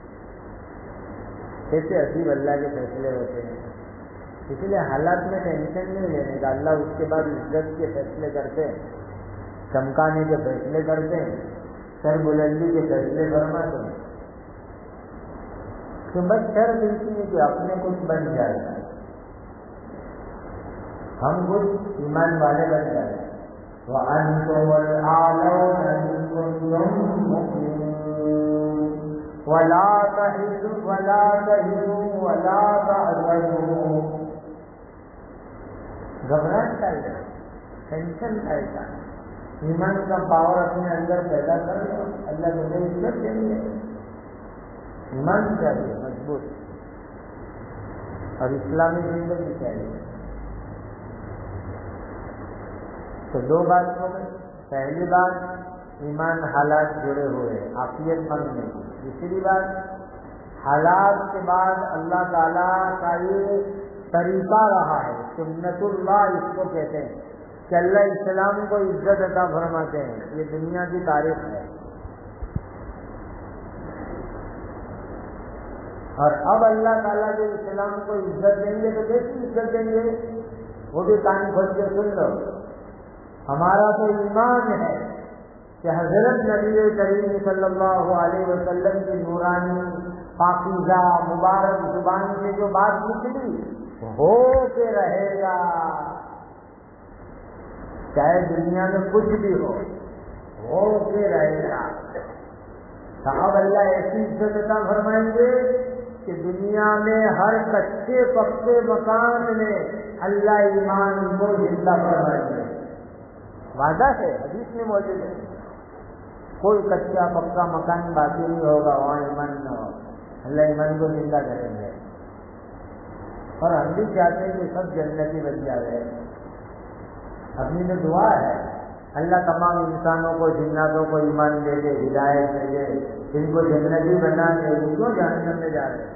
کیسے عجیب اللہ کے فیصلے ہوتے ہیں۔ اس لیے حالات میں ٹینشن نہیں لینے کا، اللہ اس کے بعد عزت کے فیصلے کرتے ہیں، چمکانے کے فیصلے کرتے ہیں، سر بلندی کے فیصلے فرماتے ہیں، کہ بس شرط ملتی ہے کہ اپنے کچھ بن جائے، ہم کچھ ایمان والے بن جائیں۔ وَأَنْتُمُ الْأَعْلَوْنَ إِن كُنتُم مُّؤْمِنِينَ وَلَا تَهِنُوا وَلَا تَهِنُوا وَلَا تَحْزَنُوا۔ گھبراہٹ ڈالتا، ٹینشن ڈالتا، ایمان کا پاور اپنے اندر پیدا کر لو، اللہ تمہیں عزت دیں گے۔ ایمان چاہیے مضبوط، اور اسلامی زندگی چاہیے۔ تو دو بات ہو گئی، پہلی بات ایمان حالات جڑے ہوئے، عافیت مند میں۔ دوسری بات حالات کے بعد اللہ تعالیٰ کا یہ طریقہ رہا ہے، سنت اللہ اس کو کہتے ہیں، کہ اللہ اسلام کو عزت عطا فرماتے ہیں، یہ دنیا کی تاریخ ہے۔ اور اب اللہ تعالیٰ جو اسلام کو عزت دیں گے تو کیسی عزت دیں گے، وہ بھی کان کھول کے سن لو۔ ہمارا تو ایمان ہے کہ حضرت نبی کریم صلی اللہ علیہ وسلم کی نورانی پاکیزہ مبارک زبان سے جو بات نکلی ہو کے رہے گا، چاہے دنیا میں کچھ بھی ہو، ہو کے رہے گا۔ صاحب اللہ ایسی عزت عطا فرمائیں گے کہ دنیا میں ہر کچے پکے مکان میں اللہ ایمان کو زندہ فرمائیں گے. وعدہ ہے، حدیث میں موجود ہے. کوئی کچا پکا مکان باقی نہیں ہوگا وہاں ایمان نہ ہو، اللہ ایمان کو زندہ کریں گے. اور ہم بھی چاہتے ہیں کہ سب جنتی بن جائے. اپنی تو دعا ہے اللہ تمام انسانوں کو جناتوں کو ایمان دے دے، ہدایت دے دے، ان کو جنتی بنا دے. کیوں جہنم میں جا رہے ہیں؟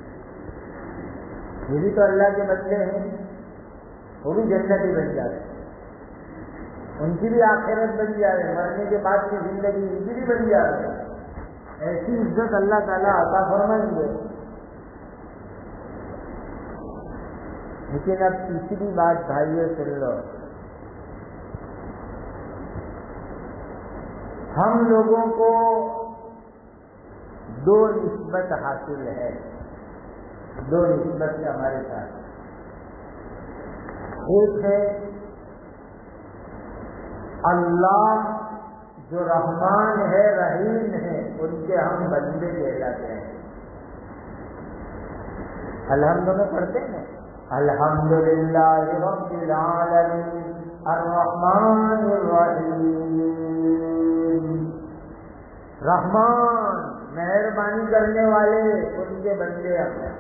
یہ بھی تو اللہ کے بندے ہیں، وہ بھی جنتی بن جا رہے ہیں، ان کی بھی آخرت بن جا رہے ہیں، مرنے کے بعد کی زندگی ان کی بھی بن جا رہی ہے. ایسی عزت اللہ تعالیٰ عطا فرمائیں گے. لیکن اب تیسری بات بھائیوں سن لو، ہم لوگوں کو دو نسبت حاصل ہے، دو نسبت ہمارے ساتھ. ایک ہے اللہ جو رحمان ہے رحیم ہے ان کے ہم بندے کہلاتے ہیں. الحمد میں پڑھتے ہیں الحمدللہ رب العالمین الرحمن الرحیم. رحمان مہربانی کرنے والے ان کے بندے ہیں.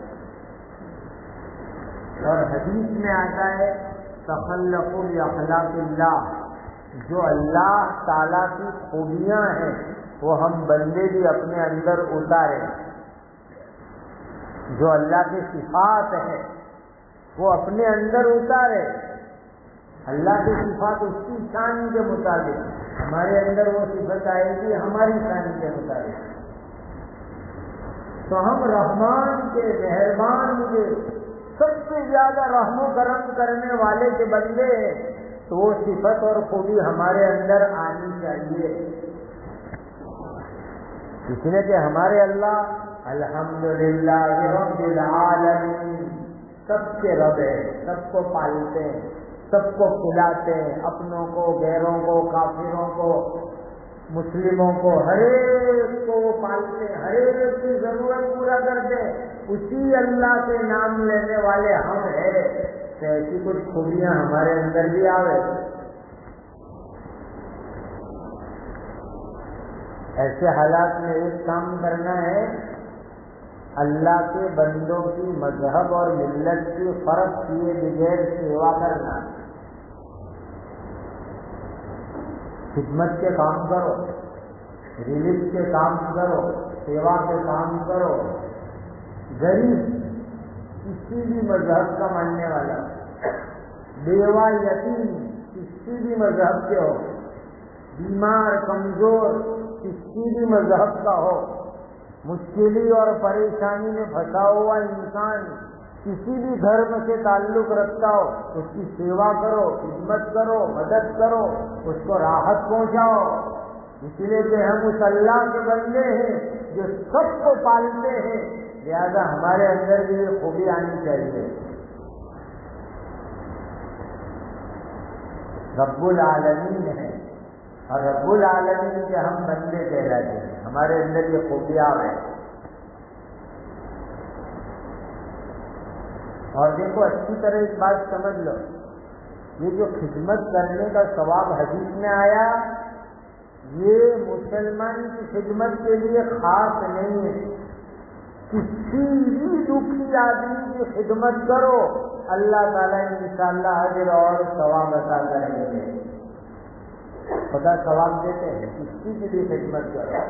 اور حدیث میں آتا ہے تخلقوا باخلاق اللہ، جو اللہ تعالیٰ کی خوبیاں ہیں وہ ہم بندے بھی اپنے اندر اتاریں. جو اللہ کی صفات ہے وہ اپنے اندر اتارے. اللہ کی صفات اس کی شان کے مطابق، ہمارے اندر وہ صفت آئے گی ہماری شان کے مطابق. تو ہم رحمان کے، مہربان کے، سب سے زیادہ رحم و کرم کرنے والے کے بندے ہیں. تو وہ صفت اور خوبی ہمارے اندر آنی چاہیے. اس لیے کہ ہمارے اللہ الحمدللہ رب العالمین سب کے رب ہے، سب کو پالتے ہیں، سب کو کھلاتے ہیں، اپنوں کو، غیروں کو، کافروں کو، مسلموں کو، ہر ایک کو وہ پالتے ہیں، ہر ایک کی ضرورت پورا کرتے ہیں. اسی اللہ کے نام لینے والے ہم ہیں. تو ایسی کچھ خوبیاں ہمارے اندر بھی آوے. ایسے حالات میں ایک کام کرنا ہے، اللہ کے بندوں کی مذہب اور ملت کی فرق کیے بغیر سیوا کرنا. خدمت کے کام کرو، ریلیف کے کام کرو، سیوا کے کام کرو. غریب کسی بھی مذہب کا ماننے والا، بیوہ یتیم کسی بھی مذہب کے ہو، بیمار کمزور کسی بھی مذہب کا ہو، مشکلی اور پریشانی میں پھنسا ہوا انسان کسی بھی دھرم سے تعلق رکھتا ہو، اس کی سیوا کرو، خدمت کرو، مدد کرو، اس کو راحت پہنچاؤ. اس لیے کہ ہم اس اللہ کے بندے ہیں جو سب کو پالتے ہیں، لہذا ہمارے اندر بھی یہ خوبی آنی چاہیے. رب العالمین ہے اور رب العالمین کے ہم بندے کہلاتے ہیں. ہمارے اندر یہ خوبیاں ہیں. اور دیکھو اچھی طرح ایک بات سمجھ لو، یہ جو خدمت کرنے کا ثواب حدیث میں آیا، یہ مسلمان کی خدمت کے لیے خاص نہیں ہے. کسی بھی دکھی آدمی کی خدمت کرو، اللہ تعالیٰ انشاءاللہ اجر اور ثواب عطا کریں گے. خدا ثواب دیتے ہیں، کسی کی بھی خدمت کرو.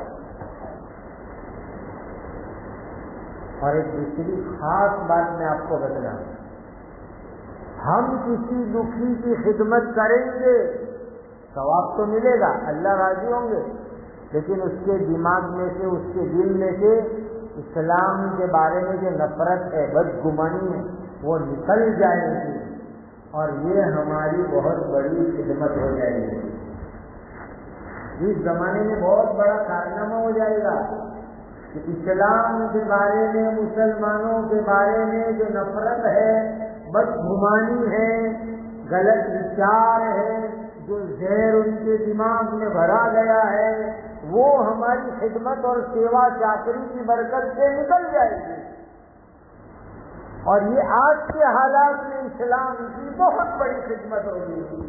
اور ایک دوسری خاص بات میں آپ کو بتلاؤں، ہم کسی دکھی کی خدمت کریں گے ثواب تو ملے گا، اللہ راضی ہوں گے، لیکن اس کے دماغ میں سے، اس کے دل میں سے اسلام کے بارے میں جو نفرت ہے، بدگمانی ہے، وہ نکل جائے گی اور یہ ہماری بہت بڑی خدمت ہو جائے گی. اس زمانے میں بہت بڑا کارنامہ ہو جائے گا کہ اسلام کے بارے میں، مسلمانوں کے بارے میں جو نفرت ہے، بدگمانی ہے، غلط وچار ہے، جو زہر ان کے دماغ میں بھرا گیا ہے، وہ ہماری خدمت اور سیوا چاکری کی برکت سے نکل جائے گی. اور یہ آج کے حالات میں اسلام کی بہت بڑی خدمت ہوگی.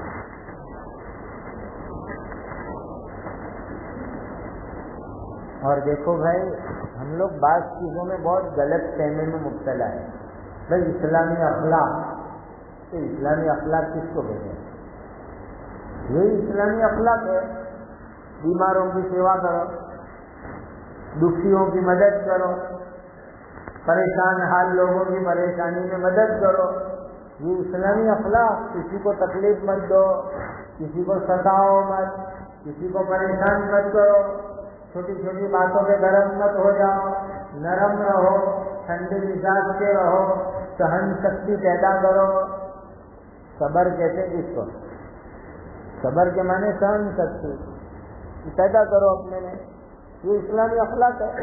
اور دیکھو بھائی، ہم لوگ بعض چیزوں میں بہت غلط فہمی میں مبتلا ہے. بھائی اسلامی اخلاق، تو اسلامی اخلاق کس کو کہتے ہیں؟ یہی اسلامی اخلاق ہے. بیماروں کی سیوا کرو، دکھیوں کی مدد کرو، پریشان حال لوگوں کی پریشانی میں مدد کرو. یہ اسلامی اخلاق. کسی کو تکلیف مت دو، کسی کو ستاؤ مت، کسی کو پریشان مت کرو، چھوٹی چھوٹی باتوں پہ گرم مت ہو جاؤ، نرم رہو، ٹھنڈے مزاج کے رہو، سہن شکتی پیدا کرو. صبر کہتے ہیں کس کو؟ صبر کے معنی سہن شکتی پیدا کرو اپنے میں. یہ اسلامی اخلاق ہے.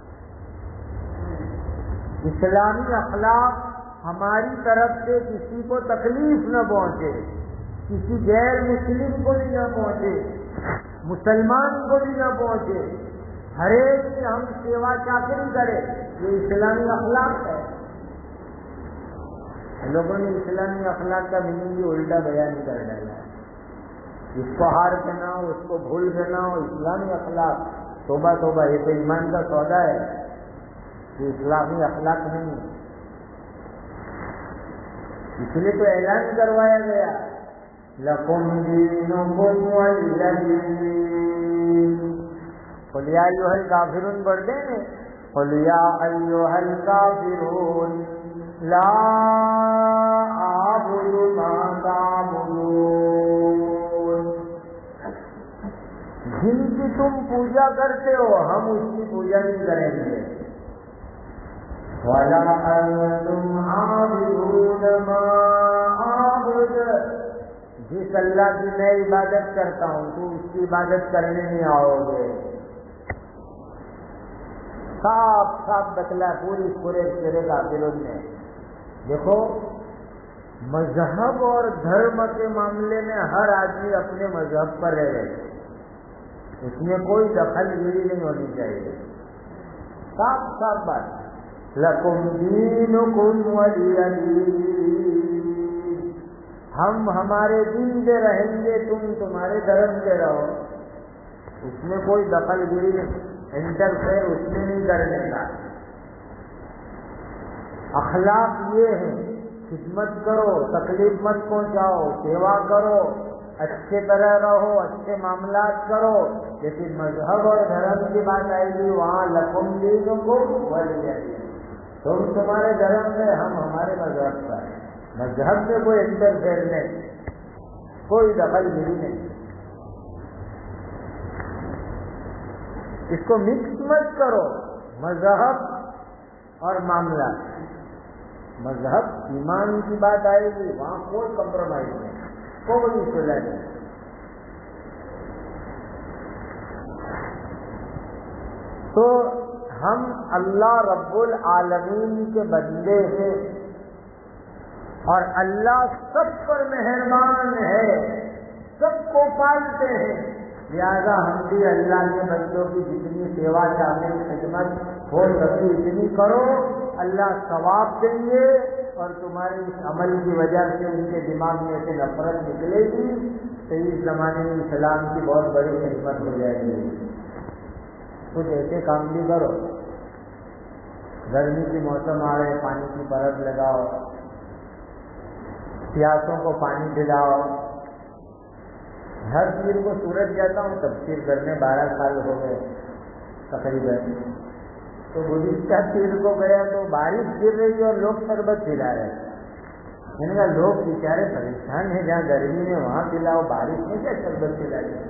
اسلامی اخلاق ہماری طرف سے کسی کو تکلیف نہ پہنچے، کسی غیر مسلم کو بھی نہ پہنچے، مسلمان کو بھی نہ پہنچے، ہر ایک سے ہم سیوا چاکری کریں. یہ اسلامی اخلاق ہے. لوگوں نے اسلامی اخلاق کا میننگ بھی الٹا بیان کر ڈالا ہے. اس کو ہار کے نہ ہو، اس کو بھول کے نہ ہو. اسلامی اخلاق، توبہ توبہ، یہ تو ایمان کا سودا ہے. یہ اسلامی اخلاق نہیں ہے. اس لیے تو اعلان کروایا گیا، لکم دینکم ولی دین. قل یا ایھا الکافرون پڑھتے ہیں، قل یا ایھا الکافرون لا اعبد ما تعبدون. جن کی تم پوجا کرتے ہو ہم اس کی پوجا نہیں کریں گے. وَلَا أَنْتُمْ عَابِدُونَ مَا أَعْبُدُ. جس اللہ کی میں عبادت کرتا ہوں تو اس کی عبادت کرنے نہیں آؤ گے. صاف صاف بتلا پوری پورے پورے کافروں نے. دیکھو، مذہب اور دھرم کے معاملے میں ہر آدمی اپنے مذہب پر رہے، اس میں کوئی دخل گیری نہیں ہونی چاہیے. صاف صاف بات. لکم دینکم ولی دین. ہم ہمارے دین سے رہیں گے، تم تمہارے دھرم سے رہو. اس میں کوئی دخل گیری انٹرفیئر اس میں نہیں کرنے کا. اخلاق یہ ہے، خدمت کرو، تکلیف مت پہنچاؤ، سیوا کرو، اچھے طرح رہو، اچھے معاملات کرو. لیکن مذہب اور دھرم کی بات آئے گی، وہاں لکم دینکم ولی دین. تم تمہارے دھرم میں، ہم ہمارے مذہب پر. مذہب میں کوئی انٹرفیئر نہیں، کوئی دخل گیری نہیں. اس کو مکس مت کرو، مذہب اور معاملات. مذہب ایمان کی بات آئے گی، وہاں کوئی کمپرومائز نہیں، کوئی صلح نہیں. تو ہم اللہ رب العالمین کے بندے ہیں، اور اللہ سب پر مہربان ہے، سب کو پالتے ہیں. لہذا ہم بھی اللہ کے بندوں کی جتنی سیوا چاہتے خدمت ہو سکتی اتنی کرو. اللہ ثواب دیں گے، اور تمہارے اس عمل کی وجہ سے ان کے دماغ میں سے نفرت نکلے گی. تو اس زمانے میں اسلام کی بہت بڑی خدمت ہو جائے گی. کچھ ایسے کام بھی کرو. گرمی کی موسم آ رہے، پانی کی برف لگاؤ، پیاسوں کو پانی پلاؤ. ہر پیر کو سورج جاتا ہوں تفسیر کرنے، بارہ سال ہو گئے تقریباً. تو گزشتہ پیر کو گیا تو بارش گر رہی اور لوگ شربت پلا رہے. میں نے کہا لوگ بیچارے پریشان ہیں، جہاں گرمی میں وہاں پلاؤ، بارش میں کیا شربت پلا رہے؟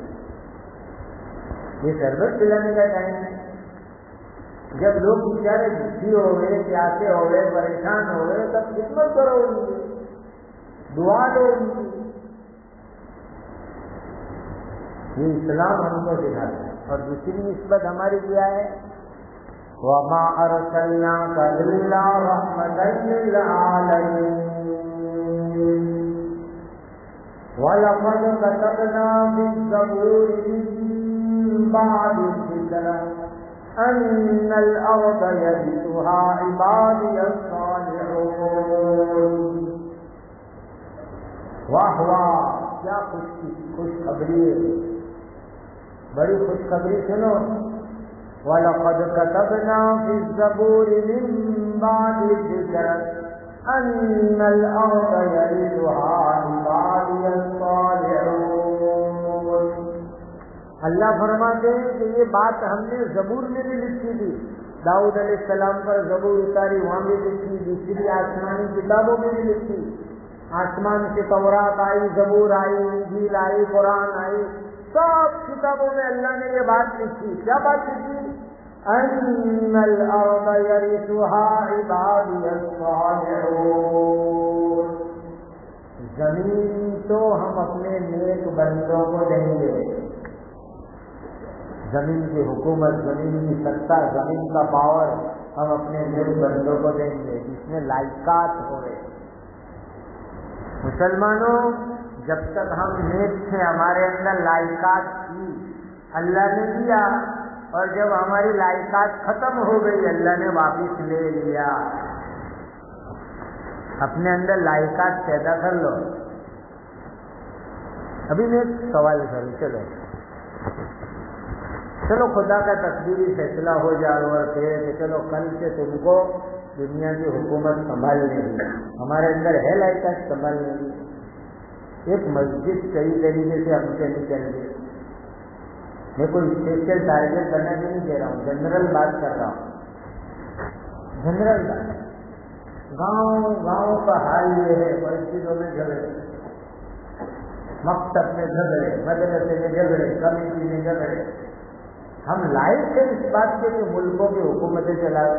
یہ شربت پلانے کا ٹائم ہے. جب لوگ بیچارے دکھی ہو گئے، پیاسے ہو گئے، پریشان ہو گئے، تب خدمت کرو ان کی، دعا دو ان کی. یہ اسلام ہم کو سکھاتا ہے. اور دوسری نسبت ہماری کیا ہے؟ وَمَا أَرْسَلْنَاكَ إِلَّا رَحْمَةً لِّلْعَالَمِينَ. وَلَقَدْ كَتَبْنَا فِي الزَّبُورِ مِن بعد الذكر أن الأرض يرثها عبادي الصالحون. واہ واہ، کیا خوش خوشخبری ہے، بڑی خوشخبری سنو. وَلَقَدْ كَتَبْنَا فِي الزَّبُورِ مِن بَعْدِ الذِّكْرِ أَنَّ الْأَرْضَ يَرِثُهَا عِبَادِيَ الصَّالِحُونَ. اللہ فرماتے ہیں کہ یہ بات ہم نے زبور میں بھی لکھی تھی. داؤد علیہ السلام پر زبور اتاری، وہاں بھی لکھی، دوسری آسمانی کتابوں میں بھی لکھی. آسمان سے تورات آئی، زبور آئی، انجیل آئی، قرآن آئی، سب کتابوں میں اللہ نے یہ بات لکھی. کیا بات لکھی؟ ان الارض یرثها عبادی الصالحون. زمین تو ہم اپنے نیک بندوں کو دیں گے. زمین کی حکومت، زمین کی ستا، زمین کا پاور ہم اپنے نیک بندوں کو دیں گے جس میں لائقات ہو رہے. مسلمانوں، جب تک ہم نیک تھے ہمارے اندر لائقات تھی، اللہ نے دیا، اور جب ہماری لائقات ختم ہو گئی اللہ نے واپس لے لیا. اپنے اندر لائقات پیدا کر لو. ابھی میں ایک سوال کروں، چلو چلو خدا کا تقدیری فیصلہ ہو جائے اور کہ چلو کل سے تم کو دنیا کی حکومت سنبھالنے کی، ہمارے اندر ہے لائقات سنبھالنے کی. ایک مسجد صحیح طریقے سے ہم سے نہیں چل گئی. میں کوئی اسپیشل ٹارگیٹ کرنا بھی نہیں دے رہا ہوں، جنرل بات کر رہا ہوں. جنرل بات، گاؤں گاؤں کا حال یہ ہے، مسجدوں میں جھگڑے، مکتب میں جھگڑے، مدرسے میں جھگڑے، کمیٹی میں جھگڑے. ہم لائق ہیں اس بات کے کہ ملکوں کی حکومتیں چلائیں؟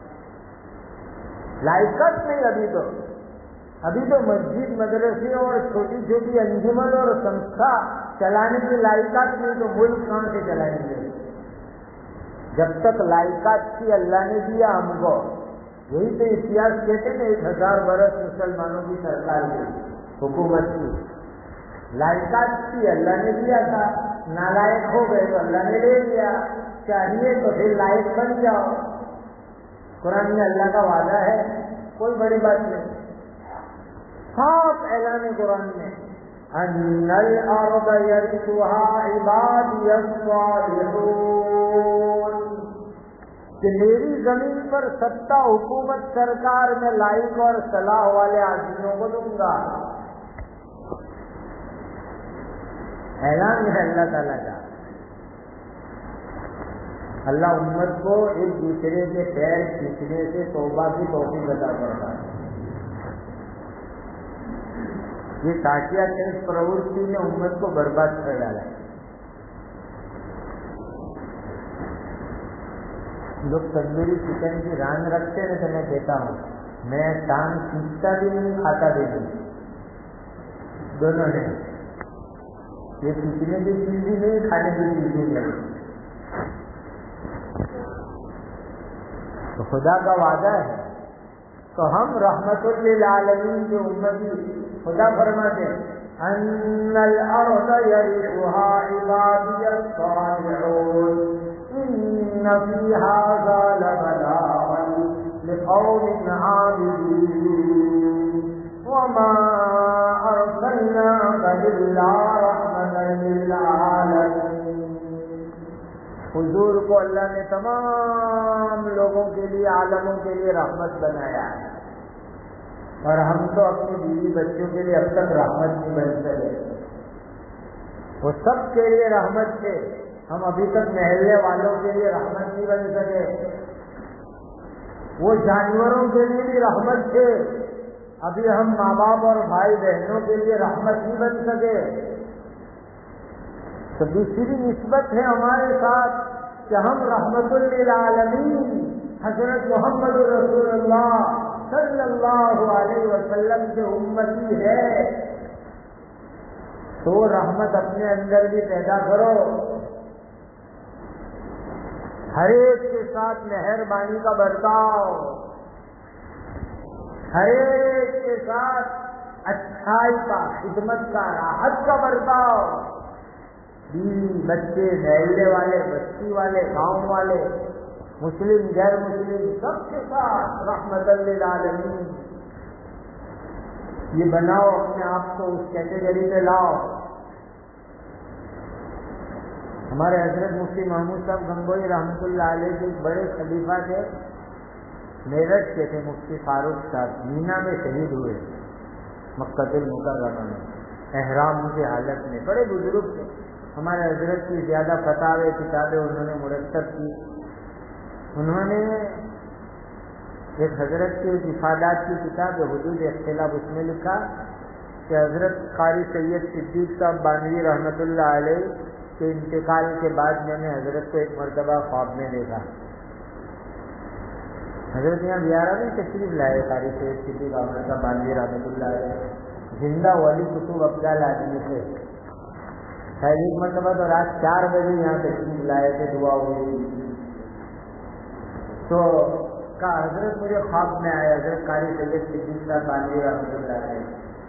لائقت نہیں. ابھی تو ابھی تو مسجد، مدرسے اور چھوٹی چھوٹی انجمن اور سنستھا چلانے کی لائقات نہیں تو ملک کہاں سے چلائیں گے؟ جب تک لائقات تھی اللہ نے دیا ہم کو. یہی تو اتہاس کہتے ہیں، ایک ہزار برس مسلمانوں کی سرکار کی حکومت کی. لائقات تھی اللہ نے دیا تھا، نالائق ہو گئے تو اللہ نے لے لیا. چاہیے تو پھر لائق بن جاؤ. قرآن میں اللہ کا وعدہ ہے، کوئی بڑی بات نہیں. صاف اعلان قرآن میں ان الارض یرثها عبادی الصالحون، کہ میری زمین پر ستا، حکومت، سرکار میں لائق اور صلاح والے آدمیوں کو دوں گا. اعلان ہے اللہ تعالیٰ کا. اللہ امت کو ایک دوسرے کے پیر کھینچنے سے توبہ کی توفیق عطا کرتا ہے. یہ کاشیا ٹیس پروتی نے امت کو برباد کر ڈالا. لوگ تندوری چکن کی ران رکھتے ہیں تو میں کہتا ہوں میں ٹانگ کھینچتا بھی نہیں، کھاتا بھی نہیں، دونوں نے. یہ کھینچنے کی چیز بھی نہیں، کھانے کی چیز بھی نہیں. تو خدا کا وعدہ ہے تو ہم رحمت للعالمین کی امتی. خدا فرماتے ہیں ان الارض یرثها عبادی الصالحون ان فی ھذا لبلاغا لقوم عابدین وما ارسلناک الا رحمتا للعالمین. حضور کو اللہ نے تمام لوگوں کے لیے، عالموں کے لیے رحمت بنایا ہے، اور ہم تو اپنی بیوی بچوں کے لیے اب تک رحمت نہیں بن سکے. وہ سب کے لیے رحمت تھے، ہم ابھی تک محلے والوں کے لیے رحمت نہیں بن سکے. وہ جانوروں کے لیے بھی رحمت تھے، ابھی ہم ماں باپ اور بھائی بہنوں کے لیے رحمت نہیں بن سکے. تو دوسری نسبت ہے ہمارے ساتھ کہ ہم رحمت للعالمین حضرت محمد رسول اللہ صلی اللہ علیہ وسلم کے امتی ہے. تو رحمت اپنے اندر بھی پیدا کرو. ہر ایک کے ساتھ مہربانی کا برتاؤ، ہر ایک کے ساتھ اچھائی کا، خدمت کا، راحت کا برتاؤ. بیوی بچے محلے والے بستی والے گاؤں والے مسلم غیر مسلم سب کے ساتھ رحمت للعالمین یہ بناؤ، اپنے آپ کو اس کیٹیگری میں لاؤ۔ ہمارے حضرت مفتی محمود صاحب گنگوئی رحمۃ اللہ علیہ کے ایک بڑے خلیفہ تھے، میرٹھ کے تھے، مفتی فاروق صاحب، مینا میں شہید ہوئے مکہ المکرمہ میں احرام کی حالت میں، بڑے بزرگ تھے۔ ہمارے حضرت کی زیادہ فتاوی کتابیں انہوں نے مرتب کی۔ انہوں نے ایک حضرت کے افادات کی کتاب حدود اختلاف، اس میں لکھا کہ حضرت قاری سید صدیق صاحب بانوی رحمۃ اللہ علیہ کے انتقال کے بعد میں نے حضرت کو ایک مرتبہ خواب میں دیکھا۔ حضرت یہاں بیارہ میں تشریف لائے قاری سید صدیق احمد صاحب بانوی رحمۃ اللہ علیہ، زندہ ولی کتب افضل آدمی سے، شاید ایک مرتبہ تو رات چار بجے یہاں تشریف لائے تھے، دعا ہوئی تو کہا حضرت مجھے خواب میں آیا حضرت قاری سید صدیق صاحب بانوی رحمۃ اللہ علیہ،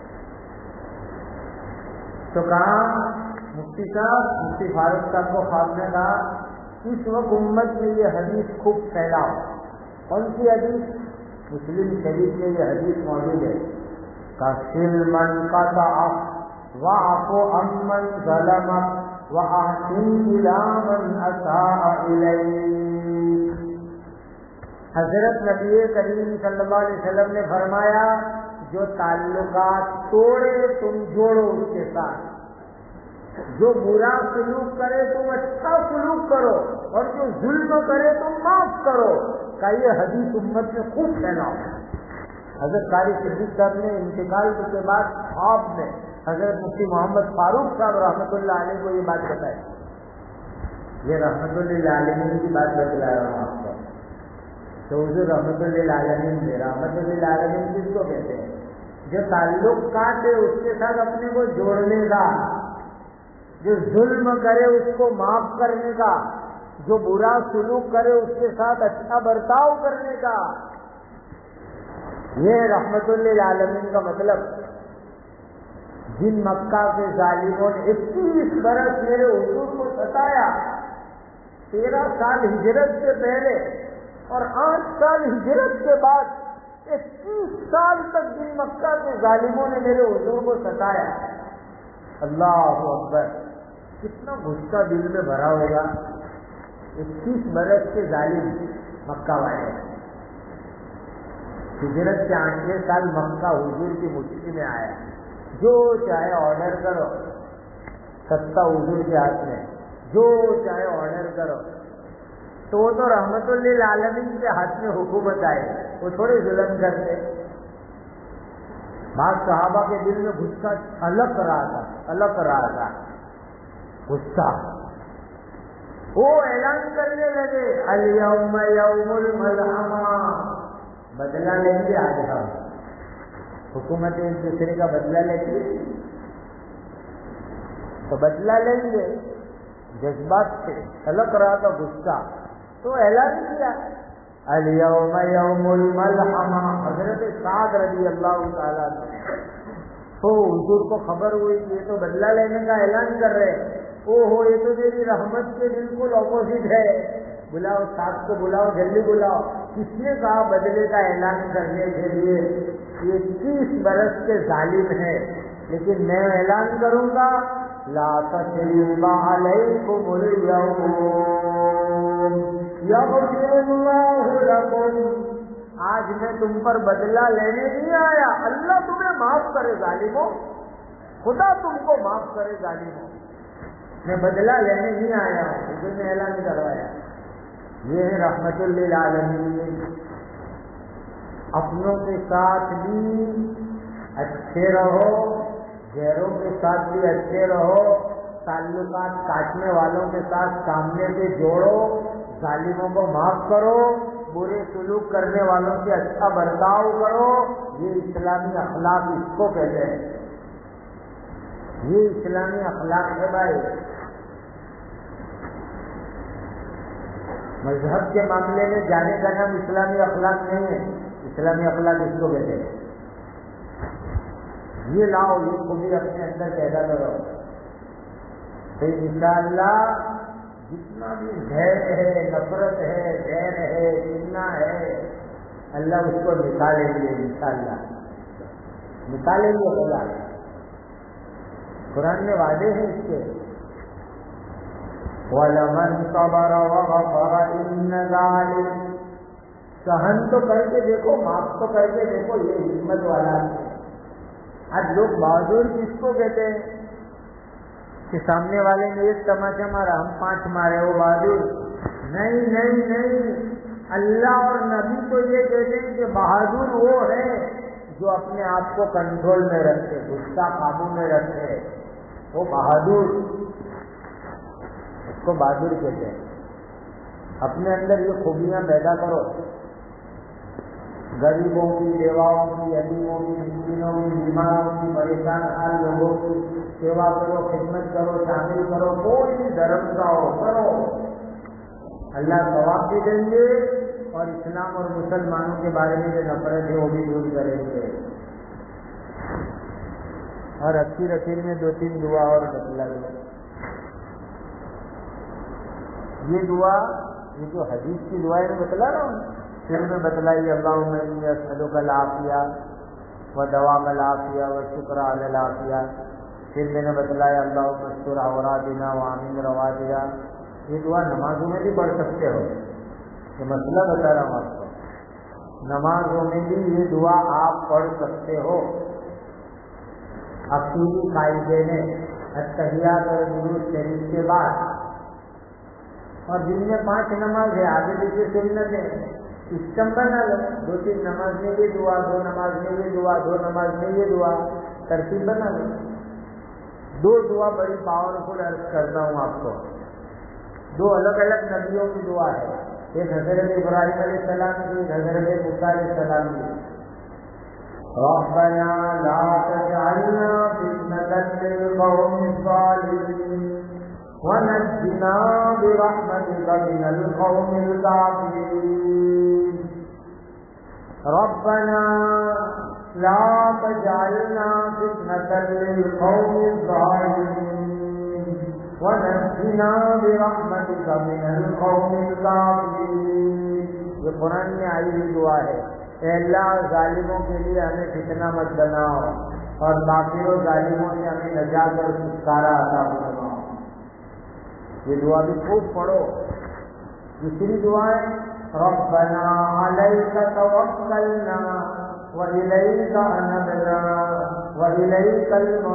تو کہا مفتی صاحب مفتی فاروق صاحب کو خواب میں کہا اس وقت امت میں یہ حدیث خوب پھیلاؤ۔ کون سی حدیث؟ مسلم شریف میں یہ حدیث موجود ہے، کَسِلْ مَنْ قَطَعَ وَعْفُ عَمَّنْ ظَلَمَكَ وَأَحْسِنْ إِلَىٰ مَنْ أَسَاءَ إِلَيْكَ۔ حضرت نبی کریم صلی اللہ علیہ وسلم نے فرمایا جو تعلقات توڑے تم جوڑو اس کے ساتھ، جو برا سلوک کرے تم اچھا سلوک کرو، اور جو ظلم کرے تم معاف کرو، کا یہ حدیث امت میں خوب پھیلاؤ۔ حضرت قاری صدیق صاحب نے انتقال کے بعد خواب میں حضرت مفتی محمد فاروق صاحب رحمۃ اللہ علیہ کو یہ بات بتائی۔ یہ رحمۃ للعالمین کی بات بتلا رہا ہوں آپ کو، تو حضور رحمۃ للعالمین میں رحمۃ للعالمین کس کو کہتے ہیں؟ جو تعلق کاٹے اس کے ساتھ اپنے کو جوڑنے کا، جو ظلم کرے اس کو معاف کرنے کا، جو برا سلوک کرے اس کے ساتھ اچھا برتاؤ کرنے کا، یہ رحمت للعالمین کا مطلب۔ جن مکہ کے ظالموں نے اکیس برس میرے حضور کو ستایا، تیرہ سال ہجرت سے پہلے اور آٹھ سال ہجرت کے بعد اکیس سال تک جن مکہ کے ظالموں نے میرے حضور کو ستایا، اللہ اکبر، کتنا غصہ دل میں بھرا ہوگا۔ اکیس برس کے ظالم مکہ والے، ہجرت سے آٹھویں سال مکہ حضور کی مٹھی میں آیا، جو چاہے آرڈر کرو، ستا حضور کے ہاتھ میں، جو چاہے آرڈر کرو، تو وہ تو رحمت للعالمین کے ہاتھ میں حکومت آئے، وہ تھوڑے ظلم کرتے۔ بعض صحابہ کے دل میں غصہ چھلک رہا تھا چھلک رہا تھا غصہ، وہ اعلان کرنے لگے الیوم یوم الملحمہ، بدلہ لیں گے آج ہم، حکومت ایک دوسرے کا بدلہ لیتی ہے تو بدلہ لیں گے، جذبات سے چھلک رہا تھا غصہ، تو اعلان کیا الیوم یوم الملحمہ۔ حضرت سعد رضی اللہ تعالیٰ تو حضور کو خبر ہوئی کہ یہ تو بدلہ لینے کا اعلان کر رہے، او ہو یہ تو میری رحمت کے بالکل اپوزٹ ہے، بلاؤ سعد کو بلاؤ، جلدی بلاؤ۔ کس نے کہا بدلے کا اعلان کرنے کے لیے؟ یہ تیس برس کے ظالم ہے، لیکن میں اعلان کروں گا لا تثریب علیکم اليوم یغفر اللہ لکم، آج میں تم پر بدلہ لینے نہیں آیا، اللہ تمہیں معاف کرے ظالموں، خدا تم کو معاف کرے ظالموں، میں بدلہ لینے نہیں آیا ہوں، حضور نے اعلان کروایا۔ یہ ہے رحمت للعالمین۔ اپنوں کے ساتھ بھی اچھے رہو، غیروں کے ساتھ بھی اچھے رہو، تعلقات کاٹنے والوں کے ساتھ سامنے سے جوڑو، ظالموں کو معاف کرو، برے سلوک کرنے والوں سے اچھا برتاؤ کرو۔ یہ اسلامی اخلاق اس کو کہتے ہیں، یہ اسلامی اخلاق ہے بھائی۔ مذہب کے معاملے میں جانے کا نام اسلامی اخلاق نہیں ہے، اسلامی اخلاق اس کو کہتے ہیں۔ یہ لاؤ، یہ خوبی اپنے اندر پیدا کرو، انشاءاللہ جتنا بھی زہر ہے، نفرت ہے، زہر ہے، کینہ ہے، اللہ اس کو نکالیں گے انشاءاللہ، نکالیں گے اللہ۔ قرآن میں وعدے ہیں اس کے، وَلَمَنْ صَبَرَ وَغَفَرَ إِنَّ ذَلِكَ، سہن تو کر کے دیکھو، معاف تو کر کے دیکھو، یہ ہمت والا ہے۔ آج لوگ بہادر کس کو کہتے ہیں کہ سامنے والے نے ایک تماچا مارا ہم پانچ مارے، وہ بہادر؟ نہیں نہیں نہیں، اللہ اور نبی تو یہ کہتے ہیں کہ بہادر وہ ہے جو اپنے آپ کو کنٹرول میں رکھے، غصہ قابو میں رکھے، وہ بہادر، اس کو بہادر کہتے ہیں۔ اپنے اندر یہ خوبیاں پیدا کرو، غریبوں کی، بیواؤں کی، یتیموں کی، مسکینوں کی، بیماروں کی، پریشان حال لوگوں کی سیوا کرو، خدمت کرو، شامل کرو، کوئی دھرم کا ہو کرو، اللہ ثواب بھی دیں گے اور اسلام اور مسلمانوں کے بارے میں جو نفرت ہے وہ بھی دور کریں گے۔ اور اخیر اخیر میں دو تین دعا اور بتلا دو۔ یہ دعا، یہ جو حدیث کی دعائیں میں بتلا رہا ہوں، پھر میں بتلائی اللہم انی اسألک العافیہ و دوام العافیہ و شکر علی العافیہ، پھر میں نے بتلایا اللہم استر عوراتنا و آمن رواتنا۔ یہ دعا نمازوں میں بھی پڑھ سکتے ہو، یہ مسئلہ بتا رہا ہوں آپ کو، نمازوں میں بھی یہ دعا آپ پڑھ سکتے ہو۔ اصولی قاعدے میں التحیات اور درود شریف کے بعد، اور دن میں پانچ نماز ہے، آگے پیچھے سنت ہے، سسٹم بنا لو، دو تین نماز میں یہ دعا، دو نماز میں یہ دعا، دو نماز میں یہ دعا، ترتیب بنا لو۔ دو دعا بڑی پاورفل عرض کرتا ہوں آپ کو، دو الگ الگ نبیوں کی دعا ہے، ایک حضرت ابراہیم علیہ السلام کی، ایک حضرت موسیٰ علیہ السلام کی۔ ربنا لا تجعلنا فتنة للقوم الظالمين ونجنا برحمتك من القوم الكافرين۔ ربنا لا تجعلنا فتنة للقوم الظالمين ونجنا برحمتك من القوم الكافرين۔ یہ قرآن میں آئی ہوئی دعا ہے، اے اللہ ظالموں کے لیے ہمیں فتنہ مت بناؤ اور کافروں ظالموں سے ہمیں نجات اور چھٹکارا عطا فرماؤ۔ یہ دعا بھی خوب پڑھو۔ دوسری دعا ہے ربنا علیک توکلنا وإلیک انبنا وإلیک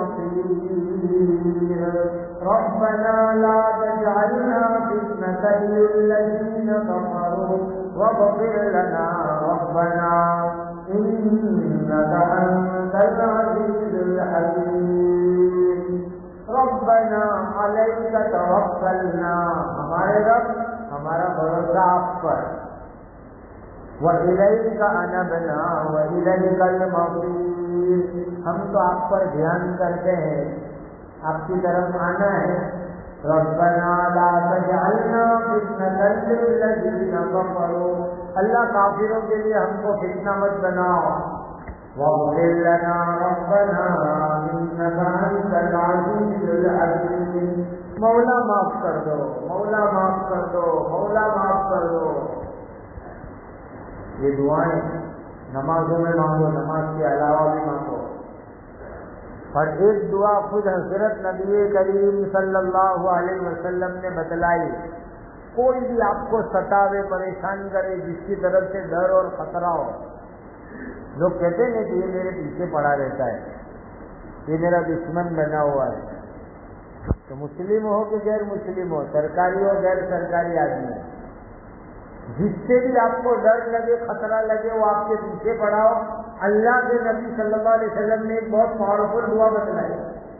المصیر ربنا لا تجعلنا فتنة للذین کفروا واغفر لنا ربنا إنك أنت العزيز الحكيم۔ ربنا علیک توکلنا، ہمارے رب ہمارا بھروسہ آپ پر، وإلیک انبنا وإلیک المصیر، ہم تو آپ پر دھیان کرتے ہیں، آپ کی طرف آنا ہے۔ ربنا لا تجعلنا فتنة للذین کفروا، اللہ کافروں کے لیے ہم کو فتنہ مت بناؤ۔ واغفر لنا ربنا انك انت العزيز الحكيم، مولا معاف کر دو، مولا معاف کر دو، مولا معاف کر دو۔ یہ دعائیں نمازوں میں مانگو، نماز کے علاوہ بھی مانگو۔ اور ایک دعا خود حضرت نبی کریم صلی اللہ علیہ وسلم نے بتلائی، کوئی بھی آپ کو ستاوے، پریشان کرے، جس کی طرف سے ڈر اور خطرہ ہو، لوگ کہتے ہیں کہ یہ میرے پیچھے پڑا رہتا ہے، یہ میرا دشمن بنا ہوا ہے، تو مسلم ہو کہ غیر مسلم ہو، سرکاری ہو غیر سرکاری آدمی ہو، جس سے بھی آپ کو ڈر لگے، خطرہ لگے، وہ آپ کے پیچھے پڑا ہو، اللہ کے نبی صلی اللہ علیہ وسلم نے ایک بہت پاورفل دعا بتلائی۔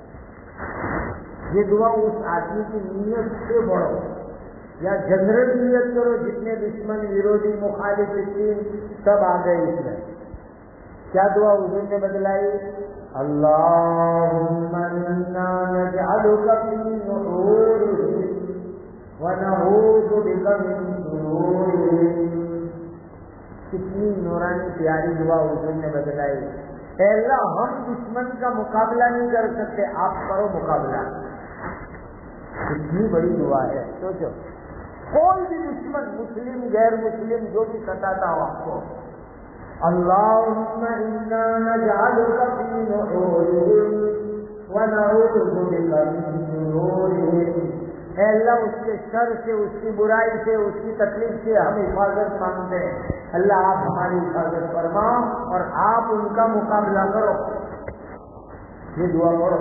یہ دعا اس آدمی کی نیت سے بڑھو، یا جنرل نیت کرو، جتنے دشمن، ویرودھی، مخالف، سب آ گئے اس میں۔ کیا دعا حضور نے بتلائی؟ اللہم انا نجعلک فی نحورہم ونعوذ بک من شرورہم۔ کتنی نورانی پیاری دعا حضور نے بتلائی۔ اے اللہ، ہم دشمن کا مقابلہ نہیں کر سکتے، آپ کرو مقابلہ۔ کتنی بڑی دعا ہے. سوچو کوئی بھی دشمن مسلم غیر مسلم جو بھی ستاتا ہو آپ کو، اللہم انا نجعلک فی نحورہم ونعوذ بک من شرورہم. اے اللہ اس کے شر سے، اس کی برائی سے، اس کی تکلیف سے ہم حفاظت مانگتے ہیں. اللہ آپ ہماری حفاظت فرما اور آپ ان کا مقابلہ کرو. یہ دعا کرو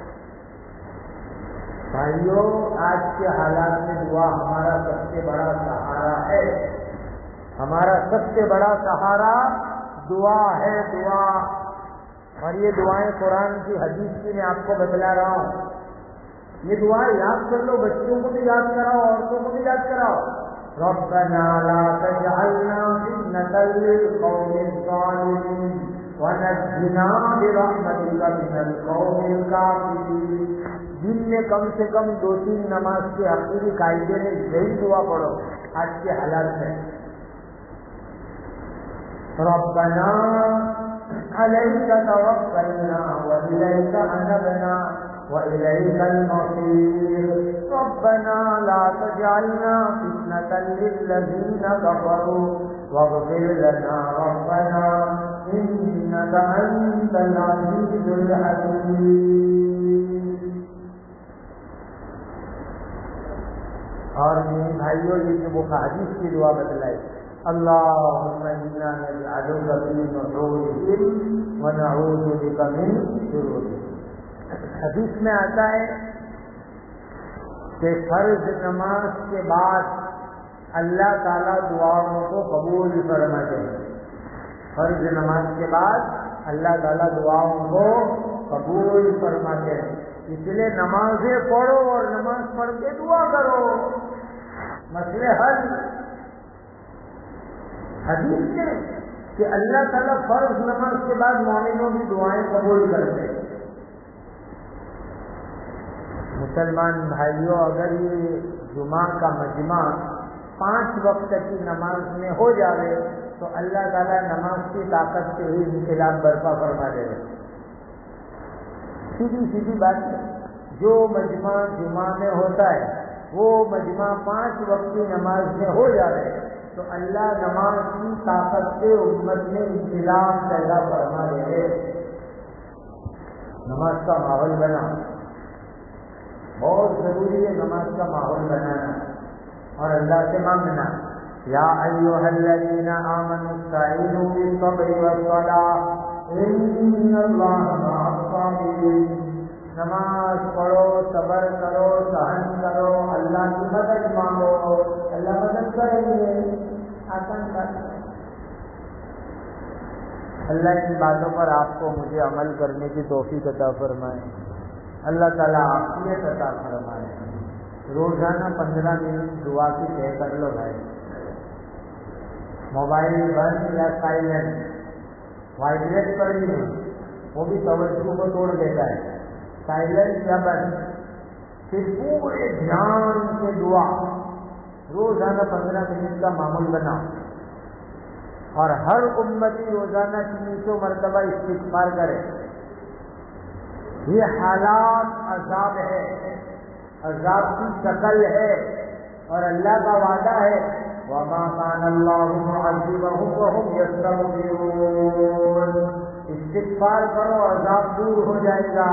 بھائیو. آج کے حالات میں دعا ہمارا سب سے بڑا سہارا ہے. ہمارا سب سے بڑا سہارا دعا ہے. دعا. اور یہ دعائیں قرآن کی حدیث کی میں آپ کو بتلا رہا ہوں. یہ دعا یاد کر لو، بچوں کو بھی یاد کراؤ، عورتوں کو بھی یاد کراؤ. ربنا لا تجعلنا فتنة للقوم الظالمين ونجنا برحمتك من القوم الكافرين. دن میں کم سے کم دو تین نماز کے آخری قاعدے میں یہی دعا پڑھو آج کے حالات میں. ربنا علیک توکلنا والیک انبنا وإليك المصير. ربنا لا تجعلنا فتنة للذين كفروا واغفر لنا ربنا إنك أنت العزيز الحكيم. اور میرے بھائیوں یہ جو وہ حدیث کی دعا بتلائی، اللهم إنا نجعلك في نحورهم ونعوذ بك من شرورهم. حدیث میں آتا ہے کہ فرض نماز کے بعد اللہ تعالیٰ دعاؤں کو قبول فرماتے ہیں. فرض نماز کے بعد اللہ تعالیٰ دعاؤں کو قبول فرماتے ہیں. اس لیے نمازیں پڑھو اور نماز پڑھ کے دعا کرو، مسئلے حل. حدیث میں کہ اللہ تعالیٰ فرض نماز کے بعد مومنوں کی دعائیں قبول کرتے ہیں. مسلمان بھائیوں، اگر یہ جمعہ کا مجمع پانچ وقت کی نماز میں ہو جائے تو اللہ تعالیٰ نماز کی طاقت سے ہی انقلاب برپا فرما دے گا. سیدھی سیدھی بات ہے. جو مجمع جمعہ میں ہوتا ہے وہ مجمع پانچ وقت کی نماز میں ہو جائے تو اللہ نماز کی طاقت سے امت میں انقلاب پیدا فرما دے گا. نماز کا ماحول بنا بہت ضروری ہے. نماز کا ماحول بنانا اور اللہ سے مانگنا. یا ایھا الذین آمنوا استعینوا بالصبر والصلاۃ ان اللہ مع الصابرین. نماز پڑھو، صبر کرو، سہن کرو، اللہ کی مدد مانگو، اللہ مدد کریں گے. آسان بات ہے. اللہ کی باتوں پر آپ کو مجھے عمل کرنے کی توفیق عطا فرمائے. اللہ تعالیٰ عافیت عطا فرمائے. روزانہ پندرہ منٹ دعا کی طے کر لو بھائی. موبائل بند یا سائلنٹ، وائبریٹ پر بھی نہیں، وہ بھی توجہ کو توڑ دیتا ہے. سائلنٹ یا بند، پھر پورے دھیان سے دعا. روزانہ پندرہ منٹ کا معمول بناؤ اور ہر امتی روزانہ تین سو مرتبہ استغفار کرے. یہ حالات عذاب ہے، عذاب کی شکل ہے اور اللہ کا وعدہ ہے وَمَا كَانَ اللَّهُ مُعَذِّبَهُمْ وَهُمْ يَسْتَغْفِرُونَ. استغفار کرو، عذاب دور ہو جائے گا.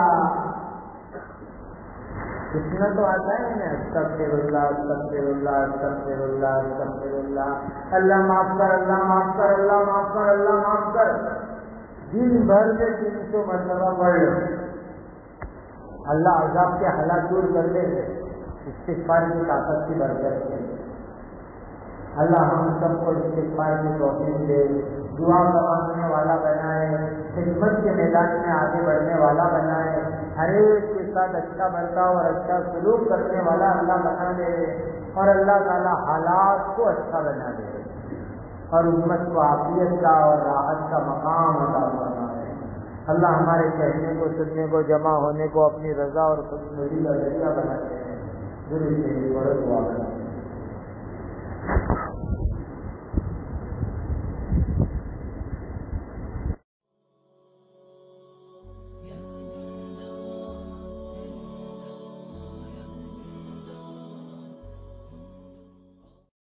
اتنا تو آتا ہے نا، استغفر اللہ استغفر اللہ استغفر اللہ استغفر اللہ، اللہ معاف کر، اللہ معاف کر، اللہ معاف کر، اللہ معاف کر. دن بھر میں تین سو مرتبہ پڑھ لو. اللہ عذاب کے حالات دور کر دے گے استغفار کی طاقت کی برکت سے. اللہ ہم سب کو استغفار کی توفیق دے، دعا کا مانگنے والا بنائے، خدمت کے میدان میں آگے بڑھنے والا بنائے، ہر ایک کے ساتھ اچھا برتاؤ اور اچھا سلوک کرنے والا اللہ بنا دے اور اللہ تعالیٰ حالات کو اچھا بنا دے اور امت کو عافیت کا اور راحت کا مقام عطا فرمائے. اللہ ہمارے کہنے کو، سننے کو، جمع ہونے کو اپنی رضا اور خوشنودی کا ذریعہ بنا دے. دل سے بڑا دعا کریں.